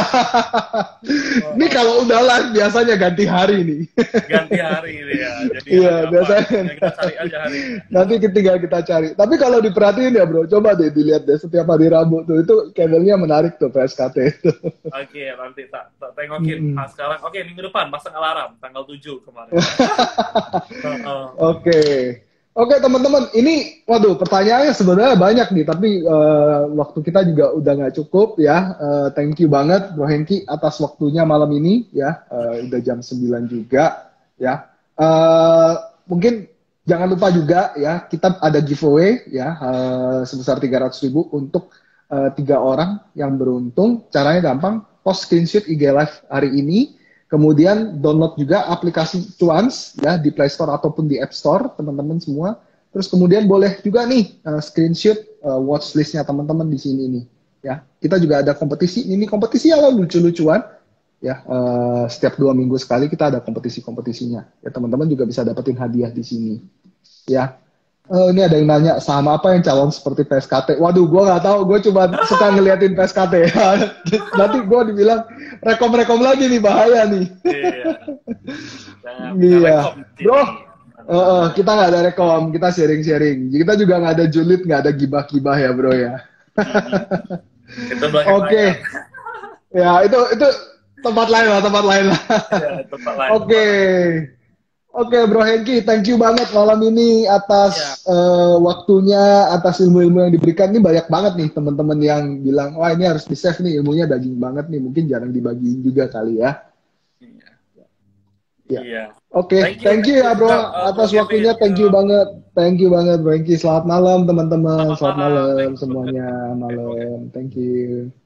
Ini kalau udah live biasanya ganti hari nih. Ganti hari ini ya. Jadi iya, biasanya. Kita cari aja hari ini. Nanti ketika kita cari. Tapi kalau diperhatiin ya bro, coba deh dilihat deh setiap hari Rabu tuh itu candle-nya menarik tuh P S K T itu. Oke, okay, nanti tak ta tengokin. Hmm. Nah, sekarang oke okay, minggu depan pasang alarm tanggal tujuh kemarin. Oke. Okay. Oke teman-teman, ini waduh pertanyaannya sebenarnya banyak nih, tapi uh, waktu kita juga udah nggak cukup ya. Uh, thank you banget Bro Hengki atas waktunya malam ini ya. Uh, udah jam sembilan juga ya. Uh, mungkin jangan lupa juga ya, kita ada giveaway ya uh, sebesar tiga ratus ribu untuk uh, tiga orang yang beruntung. Caranya gampang, post screenshot I G Live hari ini. Kemudian download juga aplikasi Cuans ya di Play Store ataupun di App Store teman-teman semua. Terus kemudian boleh juga nih uh, screenshot uh, watchlistnya teman-teman di sini nih ya. Kita juga ada kompetisi, ini kompetisi yang lucu-lucuan, ya. Eh, setiap dua minggu sekali kita ada kompetisi-kompetisinya. Ya teman-teman juga bisa dapetin hadiah di sini, ya. Eh, ini ada yang nanya saham apa yang calon seperti P S K T. Waduh, gue nggak tahu, gue cuma suka ngeliatin P S K T. Nanti gue dibilang rekom-rekom lagi nih, bahaya nih. Iya. Jangan Iya, rekom di sini. bro. Eh, eh, kita nggak ada rekom, kita sharing-sharing. Kita juga nggak ada julid, nggak ada gibah-gibah ya, bro ya. Itu banyak Oke, ya itu itu tempat lain lah, tempat lain lah. Ya, tempat lain. Oke, oke, Bro Hengki, thank you banget malam ini atas Ya. eh, waktunya, atas ilmu-ilmu yang diberikan. Ini banyak banget nih teman-teman yang bilang, wah ini harus di-save nih, ilmunya daging banget nih, mungkin jarang dibagiin juga kali ya. Iya. Ya. Iya. Oke, Thank you, thank you ya bro juga, uh, atas Bro waktunya, Kevin. thank you banget, thank you banget Bro Hengki. Selamat malam teman-teman, Selamat selamat malam. malam Thank you. semuanya, malam, thank you.